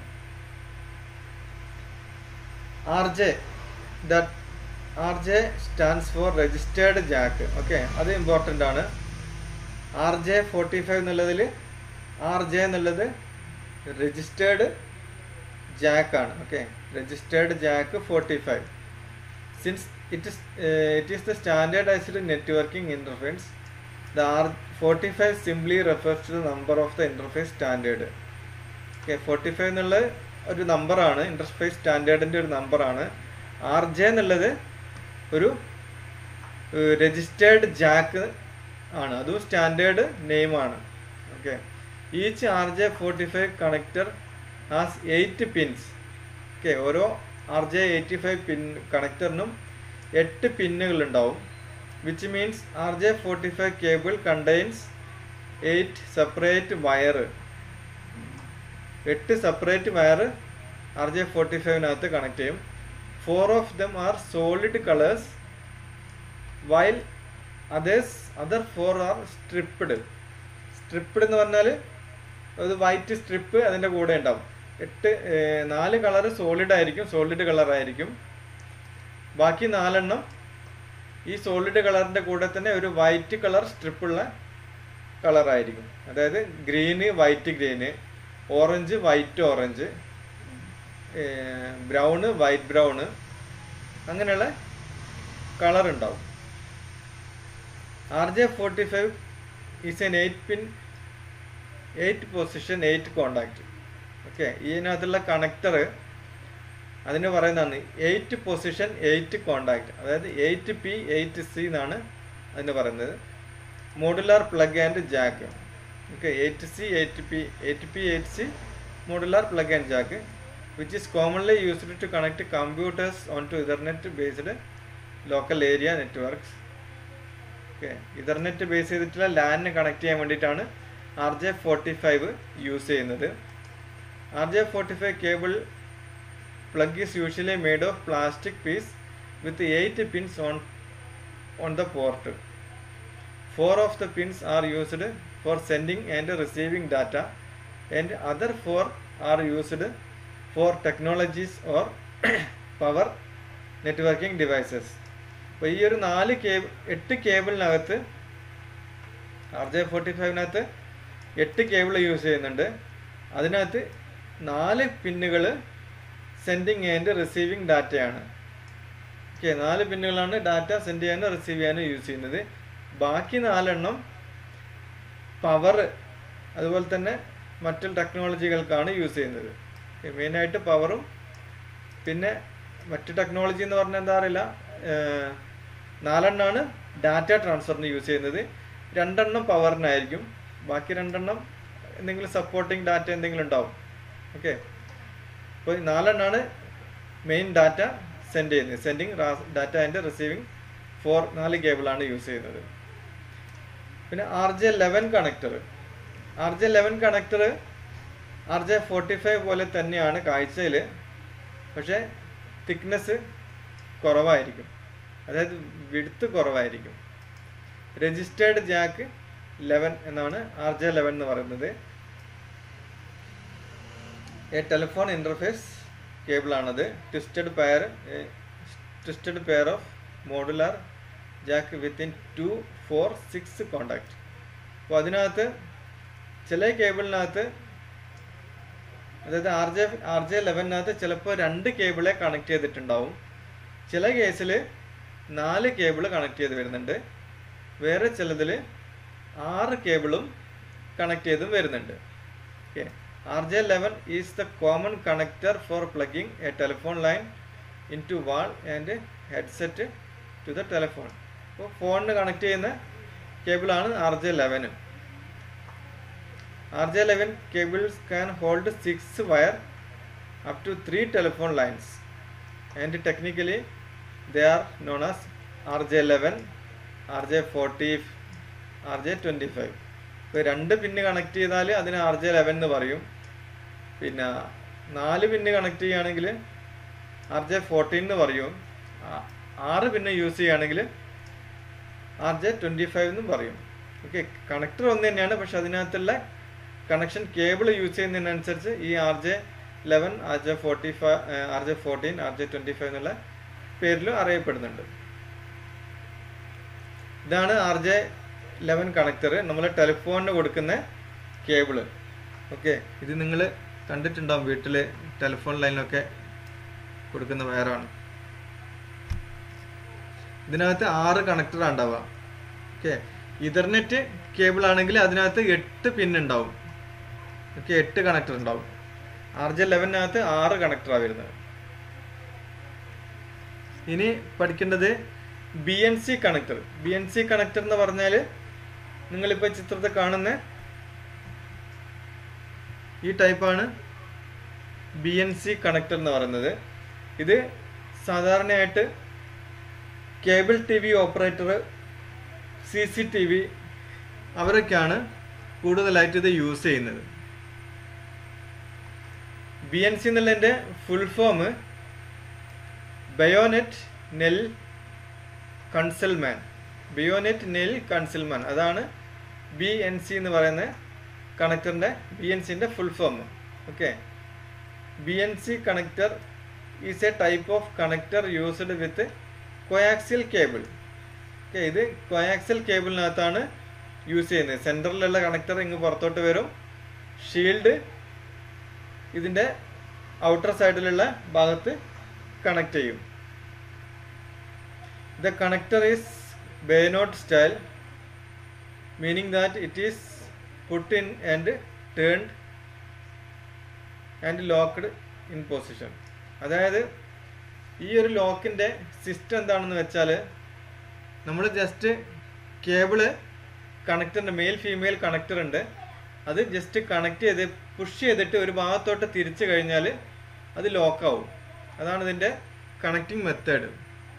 R J that R J stands for registered jack. Okay, അത് ഇമ്പോർട്ടൻ്റ് ആണ്. ആർ ജെ ഫോർട്ടി ഫൈവ് എന്നുള്ളതിൽ ആർ ജെ എന്നുള്ളത് രജിസ്റ്റേർഡ് ജാക്കാണ്. Okay, registered jack forty five. Since it is uh, it is the standardized networking interface, the R forty-five simply refers to the number of the interface standard. Okay, forty-five എന്നുള്ളത് ഒരു നമ്പറാണ്, interface സ്റ്റാൻഡേർഡിൻ്റെ ഒരു നമ്പറാണ്. R J എന്നുള്ളത് ഒരു registered jack ആണ്, അതും standard നെയിമാണ്. Okay, each R J forty five connector has eight pins. Okay, ഓരോ R J eighty five pin കണക്ടറിനും എട്ട് പിന്നുകൾ ഉണ്ടാവും. Which means R J forty five cable contains eight separate wire. എട്ട് separate wire R J forty ഫൈവിനകത്ത് connect ചെയ്യും. Four of them are solid colours while others other four are stripped. Stripped എന്ന് പറഞ്ഞാൽ അത് വൈറ്റ് സ്ട്രിപ്പ് അതിൻ്റെ കൂടെ ഉണ്ടാവും. എട്ട് നാല് കളറ് സോളിഡ് ആയിരിക്കും, സോളിഡ് കളറായിരിക്കും. ബാക്കി നാലെണ്ണം ഈ സോളിഡ് കളറിൻ്റെ കൂടെ തന്നെ ഒരു വൈറ്റ് കളർ സ്ട്രിപ്പുള്ള കളറായിരിക്കും. അതായത് green white green, orange white orange, brown white brown, അങ്ങനെയുള്ള കളർ ഉണ്ടാവും. R J forty five is an eight pin eight position eight contact. Okay, ഇതിനകത്തുള്ള കണക്ടർ അതിന് പറയുന്നതാണ് എയ്റ്റ് പൊസിഷൻ എയ്റ്റ് കോണ്ടാക്ട്, അതായത് എയ്റ്റ് പി എയ്റ്റ് സി എന്നാണ് അതിന് പറയുന്നത്. Modular plug and jack. Okay, eight C eight P eight P eight C modular plug and jack which is commonly used to connect computers onto Ethernet based local area networks. Okay, Ethernet based ചെയ്തിട്ടുള്ള ലാനിനെ connect ചെയ്യാൻ വേണ്ടിയിട്ടാണ് R J forty five use ചെയ്യുന്നത്. R J forty five cable plug is usually made of plastic piece with eight pins on on the port. Four of the pins are used for sending and receiving data, and other four are used for technologies or power networking devices. അപ്പോൾ ഈ ഒരു നാല് cable എട്ട് കേബിളിനകത്ത് R J forty ഫൈവിനകത്ത് എട്ട് cable use ചെയ്യുന്നുണ്ട്. അതിനകത്ത് നാല് പിന്നുകൾ സെൻഡിങ് ആൻഡ് റിസീവിങ് ഡാറ്റയാണ്. ഓക്കെ, നാല് പിന്നുകളാണ് ഡാറ്റ സെൻഡ് ചെയ്യാനും റിസീവ് ചെയ്യാനും യൂസ് ചെയ്യുന്നത്. ബാക്കി നാലെണ്ണം പവർ അതുപോലെ തന്നെ മറ്റു ടെക്നോളജികൾക്കാണ് യൂസ് ചെയ്യുന്നത്. മെയിനായിട്ട് പവറും പിന്നെ മറ്റു ടെക്നോളജി എന്ന് പറഞ്ഞാൽ എന്താ അറിയില്ല, നാലെണ്ണമാണ് ഡാറ്റ ട്രാൻസ്ഫറിന് യൂസ് ചെയ്യുന്നത്. രണ്ടെണ്ണം പവറിനായിരിക്കും, ബാക്കി രണ്ടെണ്ണം എന്തെങ്കിലും സപ്പോർട്ടിങ് ഡാറ്റ എന്തെങ്കിലും ഉണ്ടാവും. ഓക്കെ, അപ്പോൾ നാലെണ്ണമാണ് മെയിൻ ഡാറ്റ സെൻഡ് ചെയ്യുന്നത്. Sending data and receiving for നാല് കേബിളാണ് യൂസ് ചെയ്യുന്നത്. പിന്നെ R J eleven connector. R J eleven connector R J forty five പോലെ തന്നെയാണ് കാഴ്ചയിൽ, പക്ഷേ തിക്നെസ് കുറവായിരിക്കും, അതായത് വിഡ്ത്ത് കുറവായിരിക്കും. രജിസ്റ്റേർഡ് ജാക്ക് ലെവൻ എന്നാണ് ആർ ജെ ലെവൻ എന്ന് പറയുന്നത്. എ ടെലിഫോൺ ഇൻ്റർഫേസ് കേബിളാണത്. Twisted pair twisted pair of modular jack within two four six contact. അപ്പോൾ അതിനകത്ത് ചില കേബിളിനകത്ത്, അതായത് ആർ ജെ ആർ ജെ ലെവനകത്ത് ചിലപ്പോൾ രണ്ട് കേബിളെ കണക്ട് ചെയ്തിട്ടുണ്ടാവും. ചില കേസിൽ നാല് കേബിൾ കണക്ട് ചെയ്ത് വരുന്നുണ്ട്. വേറെ ചിലതിൽ ആറ് കേബിളും കണക്ട് ചെയ്തും വരുന്നുണ്ട്. Okay, R J eleven is the common connector for plugging a telephone line into wall and headset to the telephone. അപ്പോൾ ഫോണിന് കണക്ട് ചെയ്യുന്ന കേബിളാണ് R J eleven. R J eleven cables can hold six wire up to three telephone lines and technically they are known as R J eleven, R J forty, R J twenty five. ഇപ്പോൾ രണ്ട് പിന്ന് connect ചെയ്താൽ അതിന് R J eleven എന്ന് പറയും. പിന്നെ നാല് pin connect ചെയ്യുകയാണെങ്കിൽ R J fourteen എന്ന് പറയും. ആറ് പിന്ന് യൂസ് ചെയ്യുകയാണെങ്കിൽ ആർ ജെ ട്വൻറ്റി ഫൈവ് എന്നും പറയും. ഓക്കെ, കണക്ടർ ഒന്ന് തന്നെയാണ്, പക്ഷെ അതിനകത്തുള്ള കണക്ഷൻ കേബിൾ യൂസ് ചെയ്യുന്നതിനനുസരിച്ച് ഈ R J eleven, R J forty five, R J fourteen, R J twenty five എന്നുള്ള പേരിലും അറിയപ്പെടുന്നുണ്ട്. ഇതാണ് ആർ ജെ ലെവൻ കണക്ടർ, നമ്മൾ ടെലിഫോണിന് കൊടുക്കുന്ന കേബിള്. ഓക്കെ, ഇത് നിങ്ങൾ കണ്ടിട്ടുണ്ടാവും വീട്ടിൽ ടെലിഫോൺ ലൈനിലൊക്കെ കൊടുക്കുന്ന വയറാണ്. ഇതിനകത്ത് ആറ് കണക്ടറാണ് ഉണ്ടാവുക. ഓക്കെ, ഇഥർനെറ്റ് കേബിൾ ആണെങ്കിൽ അതിനകത്ത് എട്ട് പിൻ ഉണ്ടാവും. ഓക്കെ, എട്ട് കണക്ടർ ഉണ്ടാവും. ആർ ജെ ലെവനകത്ത് ആറ് കണക്ടറാണ് വരുന്നത്. ഇനി പഠിക്കേണ്ടത് B N C connector. B N C connector എന്ന് പറഞ്ഞാൽ നിങ്ങളിപ്പോൾ ചിത്രത്തിൽ കാണുന്ന ഈ ടൈപ്പാണ് ബി എൻ സി കണക്ടർ എന്ന് പറയുന്നത്. ഇത് സാധാരണയായിട്ട് cable T V operator, C C T V അവരൊക്കെയാണ് കൂടുതലായിട്ട് ഇത് യൂസ് ചെയ്യുന്നത്. ബി എൻ സി എന്നുള്ളതിൻ്റെ full form bayonet Neill Concelman. ബയോനെറ്റ് Neill കൺസൽമാൻ, അതാണ് ബി എൻ സി എന്ന് പറയുന്ന കണക്ടറിൻ്റെ ബി എൻ സിൻ്റെ full form. Okay, B N C connector is a type of connector used with coaxial cable. Okay, ഇത് coaxial കേബിളിനകത്താണ് use ചെയ്യുന്നത്. സെൻറ്ററിലുള്ള കണക്ടർ ഇങ്ങ് പുറത്തോട്ട് വരും, ഷീൽഡ് ഇതിൻ്റെ ഔട്ടർ സൈഡിലുള്ള ഭാഗത്ത് കണക്ട് ചെയ്യും. The connector is Bayonnet style, meaning that it is put in and turned and locked in position. അതായത് ഈ ഒരു ലോക്കിൻ്റെ സിസ്റ്റം എന്താണെന്ന് വെച്ചാൽ നമ്മൾ ജസ്റ്റ് കേബിള് കണക്ടറിൻ്റെ മെയിൽ ഫീമെയിൽ കണക്ടർ ഉണ്ട്, അത് ജസ്റ്റ് കണക്ട് ചെയ്ത് പുഷ് ചെയ്തിട്ട് ഒരു ഭാഗത്തോട്ട് തിരിച്ചു കഴിഞ്ഞാൽ അത് ലോക്കാവും. അതാണ് ഇതിൻ്റെ കണക്റ്റിംഗ് മെത്തേഡ്.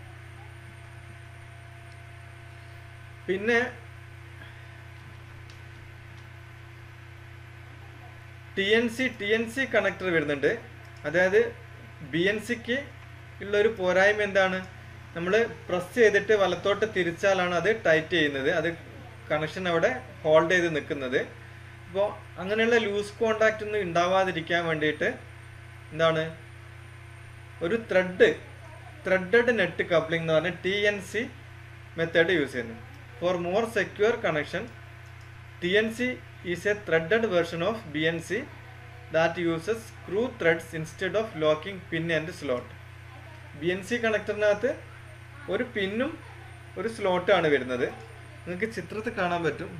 പിന്നെ T N C T N C connector വരുന്നുണ്ട്. അതായത് ബി എൻ സിക്ക് ഉള്ളൊരു പോരായ്മ എന്താണ്, നമ്മൾ പ്രസ് ചെയ്തിട്ട് വലത്തോട്ട് തിരിച്ചാലാണ് അത് ടൈറ്റ് ചെയ്യുന്നത്, അത് കണക്ഷൻ അവിടെ ഹോൾഡ് ചെയ്ത് നിൽക്കുന്നത്. അപ്പോൾ അങ്ങനെയുള്ള ലൂസ് കോണ്ടാക്റ്റ് ഒന്നും ഉണ്ടാവാതിരിക്കാൻ വേണ്ടിയിട്ട് എന്താണ് ഒരു ത്രെഡ് ത്രെഡഡ് നെറ്റ് കപ്ലിംഗ് എന്ന് പറഞ്ഞ T N C method use ചെയ്യുന്നു. For more secure connection T N C is a threaded version of B N C that uses screw threads instead of locking pin and slot. B N C കണക്ടറിനകത്ത് ഒരു പിന്നും ഒരു സ്ലോട്ടാണ് വരുന്നത്. നിങ്ങൾക്ക് ചിത്രത്തിൽ കാണാൻ പറ്റും.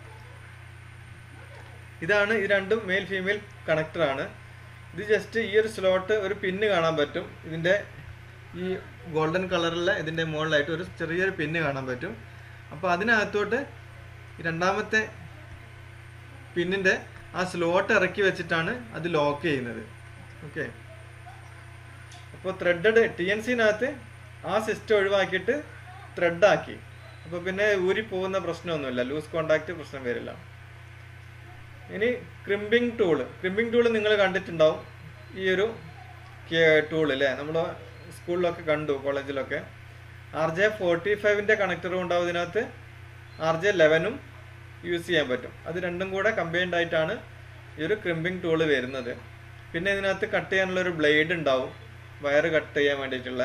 ഇതാണ് ഈ രണ്ടും മെയിൽ ഫീമെയിൽ കണക്ടറാണ്. ഇത് ജസ്റ്റ് ഈ ഒരു സ്ലോട്ട് ഒരു പിന്ന് കാണാൻ പറ്റും. ഇതിൻ്റെ ഈ ഗോൾഡൻ കളറുള്ള ഇതിൻ്റെ മുകളിലായിട്ട് ഒരു ചെറിയൊരു പിന്ന് കാണാൻ പറ്റും. അപ്പോൾ അതിനകത്തോട്ട് രണ്ടാമത്തെ പിന്നിൻ്റെ ആ സ്ലോട്ട് ഇറക്കി വെച്ചിട്ടാണ് അത് ലോക്ക് ചെയ്യുന്നത്. ഓക്കെ, അപ്പോൾ ത്രെഡഡ് ടി എൻ സിനകത്ത് ആ സിസ്റ്റം ഒഴിവാക്കിയിട്ട് ത്രെഡാക്കി. അപ്പോൾ പിന്നെ ഊരി പോകുന്ന പ്രശ്നമൊന്നുമില്ല, ലൂസ് കോണ്ടാക്റ്റ് പ്രശ്നം വരില്ല. ഇനി ക്രിമ്പിംഗ് ടൂള് ക്രിമ്പിംഗ് ടൂള് നിങ്ങൾ കണ്ടിട്ടുണ്ടാവും. ഈ ഒരു ടൂൾ അല്ലേ, നമ്മൾ സ്കൂളിലൊക്കെ കണ്ടു, കോളേജിലൊക്കെ. ആർ ജെ ഫോർട്ടി ഫൈവിൻ്റെ കണക്ടറും ഉണ്ടാവും ഇതിനകത്ത്, ആർ ജെ ലെവനും യൂസ് ചെയ്യാൻ പറ്റും. അത് രണ്ടും കൂടെ കമ്പൈൻഡ് ആയിട്ടാണ് ഈ ഒരു ക്രിമ്പിംഗ് ടൂള് വരുന്നത്. പിന്നെ ഇതിനകത്ത് കട്ട് ചെയ്യാനുള്ളൊരു ബ്ലേഡ് ഉണ്ടാവും, വയർ കട്ട് ചെയ്യാൻ വേണ്ടിയിട്ടുള്ള.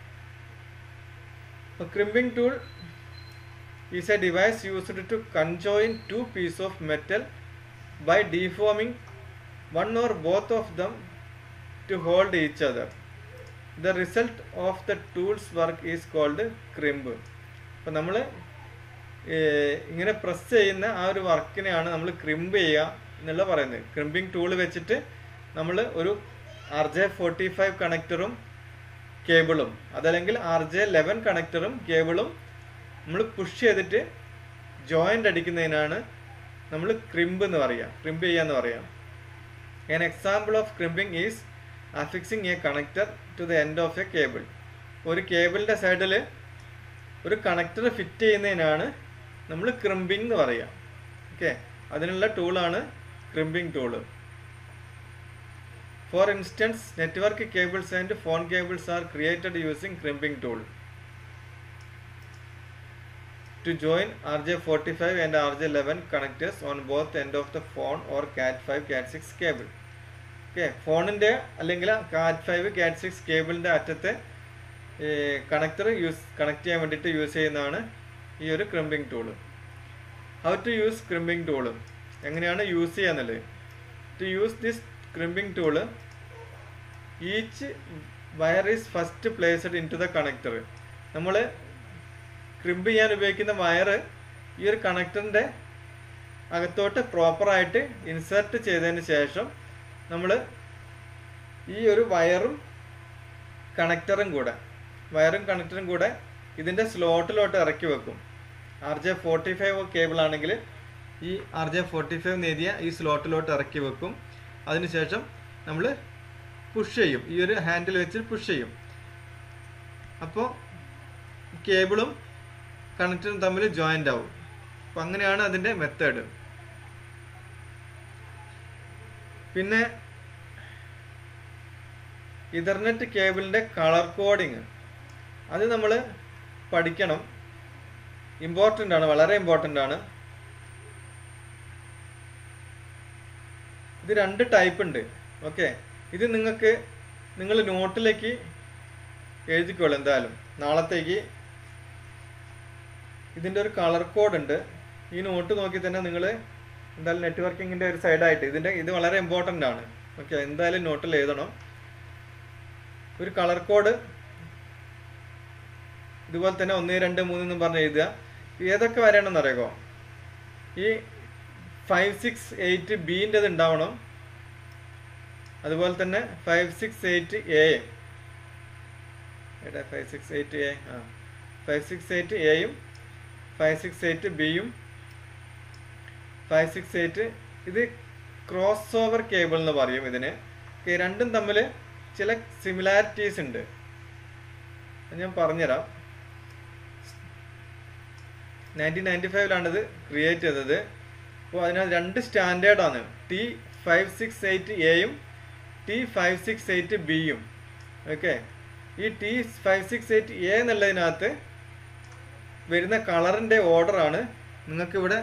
അപ്പോൾ crimping tool is a device used to conjoin two piece of metal by deforming one or both of them to hold each other. The result of the tool's work is called crimp. അപ്പോൾ നമ്മൾ ഇങ്ങനെ press ചെയ്യുന്ന ആ ഒരു വർക്കിനെയാണ് നമ്മൾ crimp ചെയ്യുക എന്നുള്ള പറയുന്നത്. ക്രിമ്പിംഗ് ടൂള് വെച്ചിട്ട് നമ്മൾ ഒരു ആർ ജെ ഫോർട്ടി ഫൈവ് കണക്ടറും കേബിളും അതല്ലെങ്കിൽ ആർ ജെ ലെവൻ കണക്ടറും കേബിളും നമ്മൾ പുഷ് ചെയ്തിട്ട് ജോയിൻ്റ് അടിക്കുന്നതിനാണ് നമ്മൾ ക്രിമ്പ് എന്ന് പറയാം, ക്രിമ്പ് ചെയ്യാന്ന് പറയാം. An example of crimping is affixing a connector to the end of a cable. ഒരു കേബിളിൻ്റെ സൈഡിൽ ഒരു കണക്ടർ ഫിറ്റ് ചെയ്യുന്നതിനാണ് നമ്മൾ ക്രിമ്പിംഗ് എന്ന് പറയാം. ഓക്കെ, അതിനുള്ള ടൂളാണ് crimping tool. For instance network cables and phone cables are created using crimping tool to join R J forty five and R J eleven connectors on both end of the phone or cat five cat six cable. Okay, ഫോണിൻ്റെ അല്ലെങ്കിൽ cat five cat six കേബിളിൻ്റെ അറ്റത്തെ connector use connect ചെയ്യാൻ വേണ്ടിയിട്ട് use ചെയ്യുന്നതാണ് ഈ ഒരു crimping tool. How to use crimping tool, എങ്ങനെയാണ് യൂസ് ചെയ്യാന്നുള്ളത്. To use this crimping tool, each wire is first placed in to the connector. നമ്മൾ ക്രിമ്പ് ചെയ്യാൻ ഉപയോഗിക്കുന്ന വയറ് ഈ ഒരു കണക്ടറിൻ്റെ അകത്തോട്ട് പ്രോപ്പറായിട്ട് ഇൻസേർട്ട് ചെയ്തതിന് ശേഷം നമ്മൾ ഈ ഒരു വയറും കണക്ടറും കൂടെ വയറും കണക്ടറും കൂടെ ഇതിൻ്റെ സ്ലോട്ടിലോട്ട് ഇറക്കി വെക്കും. R J forty five cable ആണെങ്കിൽ ഈ ആർ ജെ ഫോർട്ടി ഫൈവ് നേരിയ ഈ സ്ലോട്ടിലോട്ട് ഇറക്കി വെക്കും. അതിനുശേഷം നമ്മൾ പുഷ് ചെയ്യും, ഈ ഒരു ഹാൻഡിൽ വെച്ച് പുഷ് ചെയ്യും. അപ്പോൾ കേബിളും കണക്ടറും തമ്മിൽ ജോയിൻ്റ് ആവും. അപ്പം അങ്ങനെയാണ് അതിൻ്റെ മെത്തേഡ്. പിന്നെ ഇഥർനെറ്റ് കേബിളിൻ്റെ കളർ കോഡിങ്, അത് നമ്മൾ പഠിക്കണം, ഇമ്പോർട്ടൻ്റ് ആണ്, വളരെ ഇമ്പോർട്ടൻ്റ് ആണ്. ഇത് രണ്ട് ടൈപ്പ് ഉണ്ട്. ഓക്കെ, ഇത് നിങ്ങൾക്ക് നിങ്ങൾ നോട്ടിലേക്ക് എഴുതിക്കോളൂ. എന്തായാലും നാളത്തേക്ക് ഇതിൻ്റെ ഒരു കളർ കോഡ് ഉണ്ട്. ഈ നോട്ട് നോക്കി തന്നെ നിങ്ങൾ എന്തായാലും നെറ്റ്വർക്കിങ്ങിൻ്റെ ഒരു സൈഡായിട്ട് ഇതിൻ്റെ ഇത് വളരെ ഇമ്പോർട്ടൻ്റ് ആണ്. ഓക്കെ, എന്തായാലും നോട്ടിൽ എഴുതണം. ഒരു കളർ കോഡ് ഇതുപോലെ തന്നെ ഒന്ന് രണ്ട് മൂന്ന് എന്ന് പറഞ്ഞ് എഴുതുക. ഏതൊക്കെ വരണമെന്ന് അറിയാമോ? ഈ ഫൈവ് സിക്സ് എയ്റ്റ് ബീൻ്റെത് ഉണ്ടാവണം. അതുപോലെ തന്നെ ഫൈവ് സിക്സ് എയ്റ്റ് എ എവിടെ ഫൈവ് സിക്സ് എയ്റ്റ് എ ആ ഫൈവ് സിക്സ് എയ്റ്റ് എയും ഫൈവ് സിക്സ് എയ്റ്റ് ബിയും ഫൈവ് സിക്സ് എയ്റ്റ് ഇത് ക്രോസ് ഓവർ കേബിൾ എന്ന് പറയും ഇതിന്. രണ്ടും തമ്മിൽ ചില സിമിലാരിറ്റീസ് ഉണ്ട്, ഞാൻ പറഞ്ഞുതരാം. നയൻറ്റീൻ നയൻറ്റി ഫൈവിലാണ് ഇത് ക്രിയേറ്റ് ചെയ്തത്. അപ്പോൾ അതിനകത്ത് രണ്ട് സ്റ്റാൻഡേർഡാണ്, ടി ഫൈവ് സിക്സ് എയ്റ്റ് എയും ടി ഫൈവ് സിക്സ് എയ്റ്റ് ബിയും. ഓക്കെ, ഈ T five six eight A എന്നുള്ളതിനകത്ത് വരുന്ന കളറിൻ്റെ ഓർഡറാണ് നിങ്ങൾക്കിവിടെ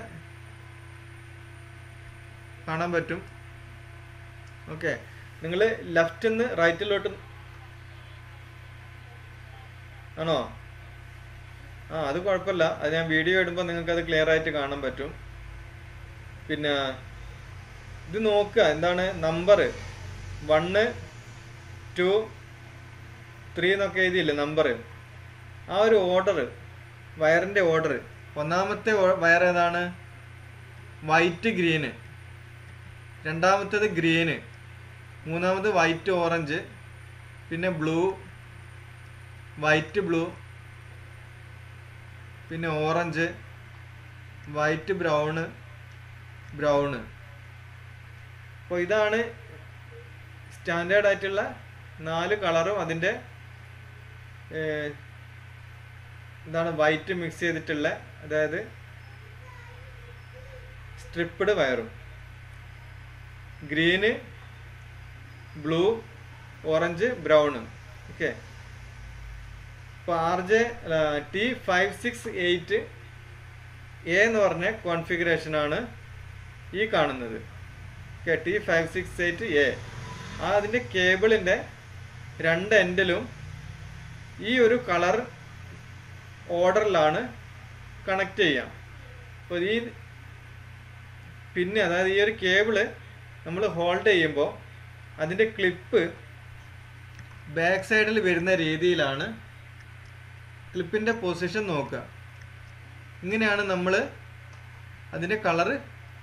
കാണാൻ പറ്റും. ഓക്കെ, നിങ്ങൾ ലെഫ്റ്റിൽ നിന്ന് റൈറ്റിലോട്ട് ആണോ? ആ അത് കുഴപ്പമില്ല, അത് ഞാൻ വീഡിയോ ഇടുമ്പോൾ നിങ്ങൾക്കത് ക്ലിയർ ആയിട്ട് കാണാൻ പറ്റും. പിന്നെ ഇത് നോക്കുക, എന്താണ് നമ്പർ വണ്ണ് ടു ത്രീ എന്നൊക്കെ എഴുതിയില്ലേ നമ്പർ, ആ ഒരു ഓർഡർ, വയറിൻ്റെ ഓർഡർ. ഒന്നാമത്തെ വയർ ഏതാണ്? വൈറ്റ് ഗ്രീന്, രണ്ടാമത്തേത് ഗ്രീന്, മൂന്നാമത് വൈറ്റ് ഓറഞ്ച്, പിന്നെ ബ്ലൂ, വൈറ്റ് ബ്ലൂ, പിന്നെ ഓറഞ്ച്, വൈറ്റ് ബ്രൗണ്, ബ്രൗണ്. അപ്പോൾ ഇതാണ് സ്റ്റാൻഡേർഡ് ആയിട്ടുള്ള നാല് കളറും അതിൻ്റെ എന്താണ് വൈറ്റ് മിക്സ് ചെയ്തിട്ടുള്ള, അതായത് സ്ട്രിപ്പ്ഡ് വയറും. Green, blue, orange, brown. Okay, ഇപ്പോൾ R J T five six eight A എന്ന് പറഞ്ഞ കോൺഫിഗറേഷനാണ് ഈ കാണുന്നത്. Okay, T five six eight A. ആ അതിൻ്റെ കേബിളിൻ്റെ രണ്ട് എൻഡിലും ഈ ഒരു കളർ ഓർഡറിലാണ് കണക്ട് ചെയ്യാം. അപ്പോൾ ഈ പിന്നെ അതായത് ഈ ഒരു കേബിള് നമ്മൾ ഹോൾഡ് ചെയ്യുമ്പോൾ അതിൻ്റെ ക്ലിപ്പ് ബാക്ക് സൈഡിൽ വരുന്ന രീതിയിലാണ് ക്ലിപ്പിൻ്റെ പൊസിഷൻ നോക്കുക. ഇങ്ങനെയാണ് നമ്മൾ അതിൻ്റെ കളറ്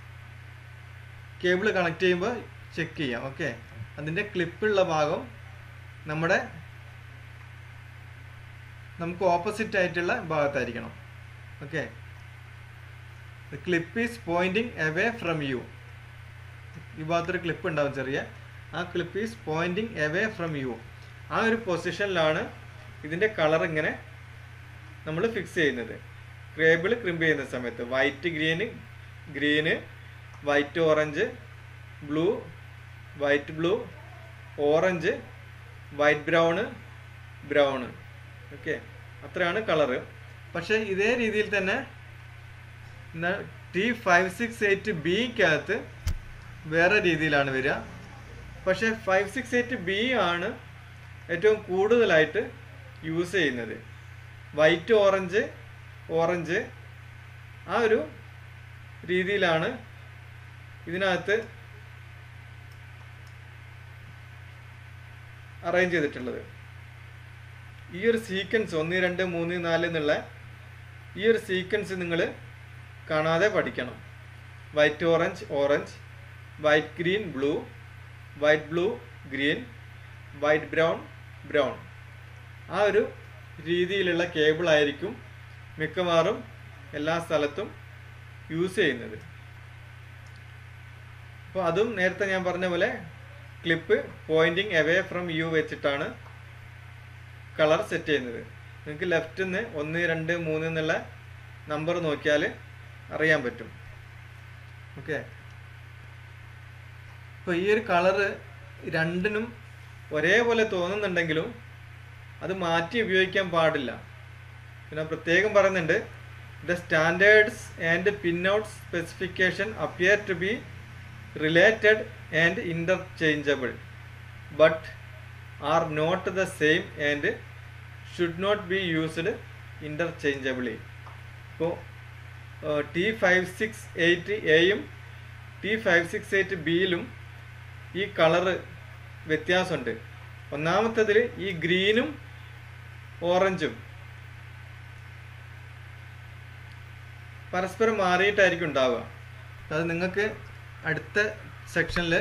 കേബിൾ കണക്ട് ചെയ്യുമ്പോൾ ചെക്ക് ചെയ്യാം. ഓക്കെ, അതിൻ്റെ ക്ലിപ്പുള്ള ഭാഗം നമ്മുടെ നമുക്ക് ഓപ്പോസിറ്റ് ആയിട്ടുള്ള ഭാഗത്തായിരിക്കണം. Okay, the clip is pointing away from you. ഈ ഭാഗത്തൊരു ക്ലിപ്പ് ഉണ്ടാവും ചെറിയ, ആ clip is pointing away from you. ആ ഒരു പൊസിഷനിലാണ് ഇതിൻ്റെ കളർ ഇങ്ങനെ നമ്മൾ ഫിക്സ് ചെയ്യുന്നത്. കേബിൾ ക്രിമ്പ് ചെയ്യുന്ന സമയത്ത് white green green white orange, blue white blue, orange white brown, brown. Okay, അത്രയാണ് കളറ്. പക്ഷേ ഇതേ രീതിയിൽ തന്നെ ടി ഫൈവ് സിക്സ് എയ്റ്റ് ബിക്കകത്ത് വേറെ രീതിയിലാണ് വരിക. പക്ഷേ ഫൈവ് സിക്സ് എയ്റ്റ് ബി ആണ് ഏറ്റവും കൂടുതലായിട്ട് യൂസ് ചെയ്യുന്നത്. വൈറ്റ് ഓറഞ്ച് ഓറഞ്ച് ആ ഒരു രീതിയിലാണ് ഇതിനകത്ത് അറേഞ്ച് ചെയ്തിട്ടുള്ളത്. ഈ ഒരു സീക്വൻസ് ഒന്ന് രണ്ട് മൂന്ന് നാല് എന്നുള്ള ഈ ഒരു സീക്വൻസ് നിങ്ങൾ കാണാതെ പഠിക്കണം. White orange orange, white green blue, white blue green, white brown brown. ആ ഒരു രീതിയിലുള്ള കേബിൾ ആയിരിക്കും മിക്കവാറും എല്ലാ സ്ഥലത്തും യൂസ് ചെയ്യുന്നത്. അപ്പോൾ അതും നേരത്തെ ഞാൻ പറഞ്ഞ പോലെ clip pointing away from you വെച്ചിട്ടാണ് കളർ സെറ്റ് ചെയ്യുന്നത്. നിങ്ങൾക്ക് ലെഫ്റ്റിൽ നിന്ന് ഒന്ന് രണ്ട് മൂന്ന് എന്നുള്ള നമ്പർ നോക്കിയാൽ അറിയാൻ പറ്റും. ഓക്കെ, ഇപ്പോൾ ഈ ഒരു കളറ് രണ്ടിനും ഒരേപോലെ തോന്നുന്നുണ്ടെങ്കിലും അത് മാറ്റി ഉപയോഗിക്കാൻ പാടില്ല. പിന്നെ പ്രത്യേകം പറയുന്നുണ്ട്, the standards and pin out specification appear to be related and interchangeable but are not the same and should not be used interchangeably. ഇപ്പോൾ ടി ഫൈവ് സിക്സ് എയ്റ്റ് എയും ടി ഫൈവ് സിക്സ് എയ്റ്റ് ബിയിലും ഈ colour വ്യത്യാസമുണ്ട്. ഒന്നാമത്തതിൽ ഈ ഗ്രീനും ഓറഞ്ചും പരസ്പരം മാറിയിട്ടായിരിക്കും ഉണ്ടാവുക. അത് നിങ്ങൾക്ക് അടുത്ത സെക്ഷനിൽ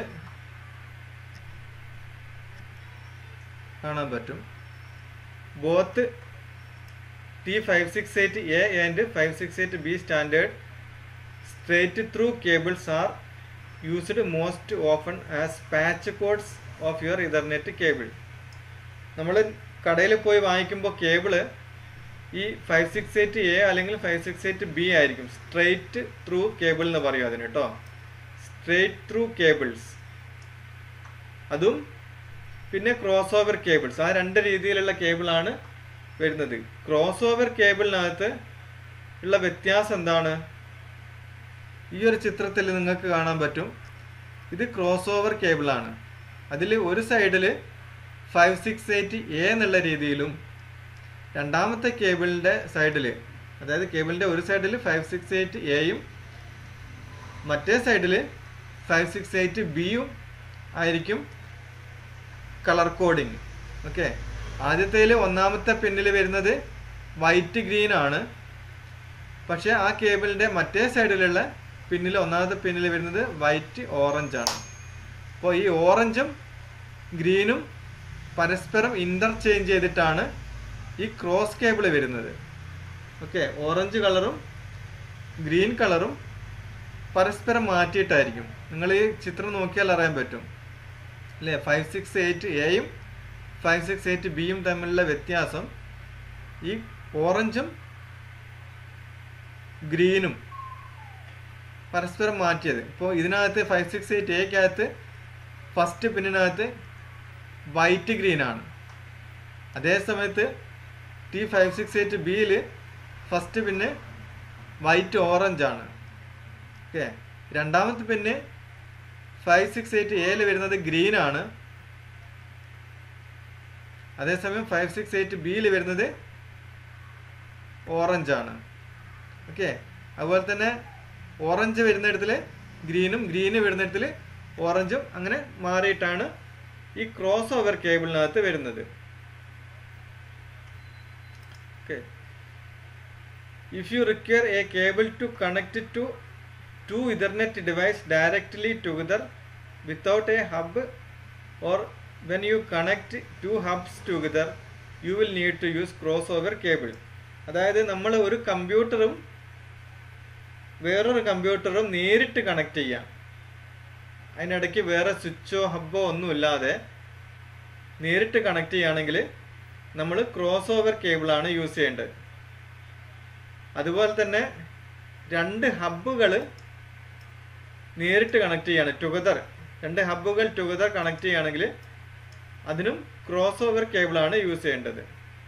കാണാൻ പറ്റും. Both T five six eight A and five six eight B standard straight through cables are used most often as patch cords of your Ethernet cable. നമ്മൾ കടയിൽ പോയി വാങ്ങിക്കുമ്പോൾ കേബിള് ഈ ഫൈവ് സിക്സ് എയ്റ്റ് എ അല്ലെങ്കിൽ five six eight B ആയിരിക്കും. Straight through cable എന്ന് പറയും അതിന് കേട്ടോ. Straight through cables. അതും പിന്നെ ക്രോസ് ഓവർ കേബിൾസ്. ആ രണ്ട് രീതിയിലുള്ള കേബിളാണ് വരുന്നത്. ക്രോസ് ഓവർ കേബിളിനകത്ത് ഉള്ള വ്യത്യാസം എന്താണ്? ഈ ഒരു ചിത്രത്തിൽ നിങ്ങൾക്ക് കാണാൻ പറ്റും. ഇത് ക്രോസ് ഓവർ കേബിളാണ്. അതിൽ ഒരു സൈഡിൽ ഫൈവ് സിക്സ് എയ്റ്റ് എ എന്നുള്ള രീതിയിലും രണ്ടാമത്തെ കേബിളിൻ്റെ സൈഡിൽ, അതായത് കേബിളിൻ്റെ ഒരു സൈഡിൽ ഫൈവ് സിക്സ് എയ്റ്റ് എയും മറ്റേ സൈഡിൽ ഫൈവ് സിക്സ് എയ്റ്റ് ബിയും ആയിരിക്കും കളർ കോഡിങ്. ഓക്കെ, ആദ്യത്തേൽ ഒന്നാമത്തെ പിന്നിൽ വരുന്നത് വൈറ്റ് ഗ്രീൻ ആണ്. പക്ഷേ ആ കേബിളിൻ്റെ മറ്റേ സൈഡിലുള്ള പിന്നിൽ ഒന്നാമത്തെ പിന്നിൽ വരുന്നത് വൈറ്റ് ഓറഞ്ച് ആണ്. അപ്പോൾ ഈ ഓറഞ്ചും ഗ്രീനും പരസ്പരം ഇൻ്റർചേഞ്ച് ചെയ്തിട്ടാണ് ഈ ക്രോസ് കേബിൾ വരുന്നത്. ഓക്കെ, ഓറഞ്ച് കളറും ഗ്രീൻ കളറും പരസ്പരം മാറ്റിയിട്ടായിരിക്കും. നിങ്ങൾ ഈ ചിത്രം നോക്കിയാൽ അറിയാൻ പറ്റും അല്ലേ? ഫൈവ് സിക്സ് എയ്റ്റ് എയും ഫൈവ് സിക്സ് എയ്റ്റ് ബിയും തമ്മിലുള്ള വ്യത്യാസം ഈ ഓറഞ്ചും ഗ്രീനും പരസ്പരം മാറ്റിയത്. ഇപ്പോൾ ഇതിനകത്ത് ഫൈവ് സിക്സ് എയ്റ്റ് എക്കകത്ത് ഫസ്റ്റ് പിന്നിനകത്ത് വൈറ്റ് ഗ്രീൻ ആണ്. അതേ സമയത്ത് ടി ഫൈവ് സിക്സ് എയ്റ്റ് ബിയിൽ ഫസ്റ്റ് പിന്നെ വൈറ്റ് ഓറഞ്ച് ആണ്. ഓക്കെ, രണ്ടാമത്തെ പിന്നെ ഫൈവ് സിക്സ് എയ്റ്റ് എയിൽ വരുന്നത് ഗ്രീൻ ആണ്. അതേസമയം ഫൈവ് സിക്സ് എയ്റ്റ് ബിയിൽ വരുന്നത് ഓറഞ്ച് ആണ്. ഓക്കെ, അതുപോലെ തന്നെ ഓറഞ്ച് വരുന്നിടത്തിൽ ഗ്രീനും ഗ്രീന് വരുന്നിടത്തിൽ ഓറഞ്ചും അങ്ങനെ മാറിയിട്ടാണ് ഈ ക്രോസ് ഓവർ കേബിളിനകത്ത് വരുന്നത്. Okay, if you require a cable to connect to to ethernet device directly together without a hub or when you connect two hubs together you will need to use crossover cable. അതായത് നമ്മൾ ഒരു കമ്പ്യൂട്ടറും വേറൊരു കമ്പ്യൂട്ടറും നേരിട്ട് connect ചെയ്യാം. അതിനിടയ്ക്ക് വേറെ സ്വിച്ചോ ഹബ്ബോ ഒന്നുമില്ലാതെ നേരിട്ട് കണക്ട് ചെയ്യുകയാണെങ്കിൽ നമ്മൾ ക്രോസ് ഓവർ കേബിളാണ് യൂസ് ചെയ്യേണ്ടത്. അതുപോലെ തന്നെ രണ്ട് ഹബ്ബുകൾ നേരിട്ട് കണക്ട് ചെയ്യാണ് ടുഗദർ, രണ്ട് ഹബ്ബുകൾ ടുഗദർ കണക്ട് ചെയ്യുകയാണെങ്കിൽ അതിനും ക്രോസ് ഓവർ കേബിളാണ് യൂസ് ചെയ്യേണ്ടത്.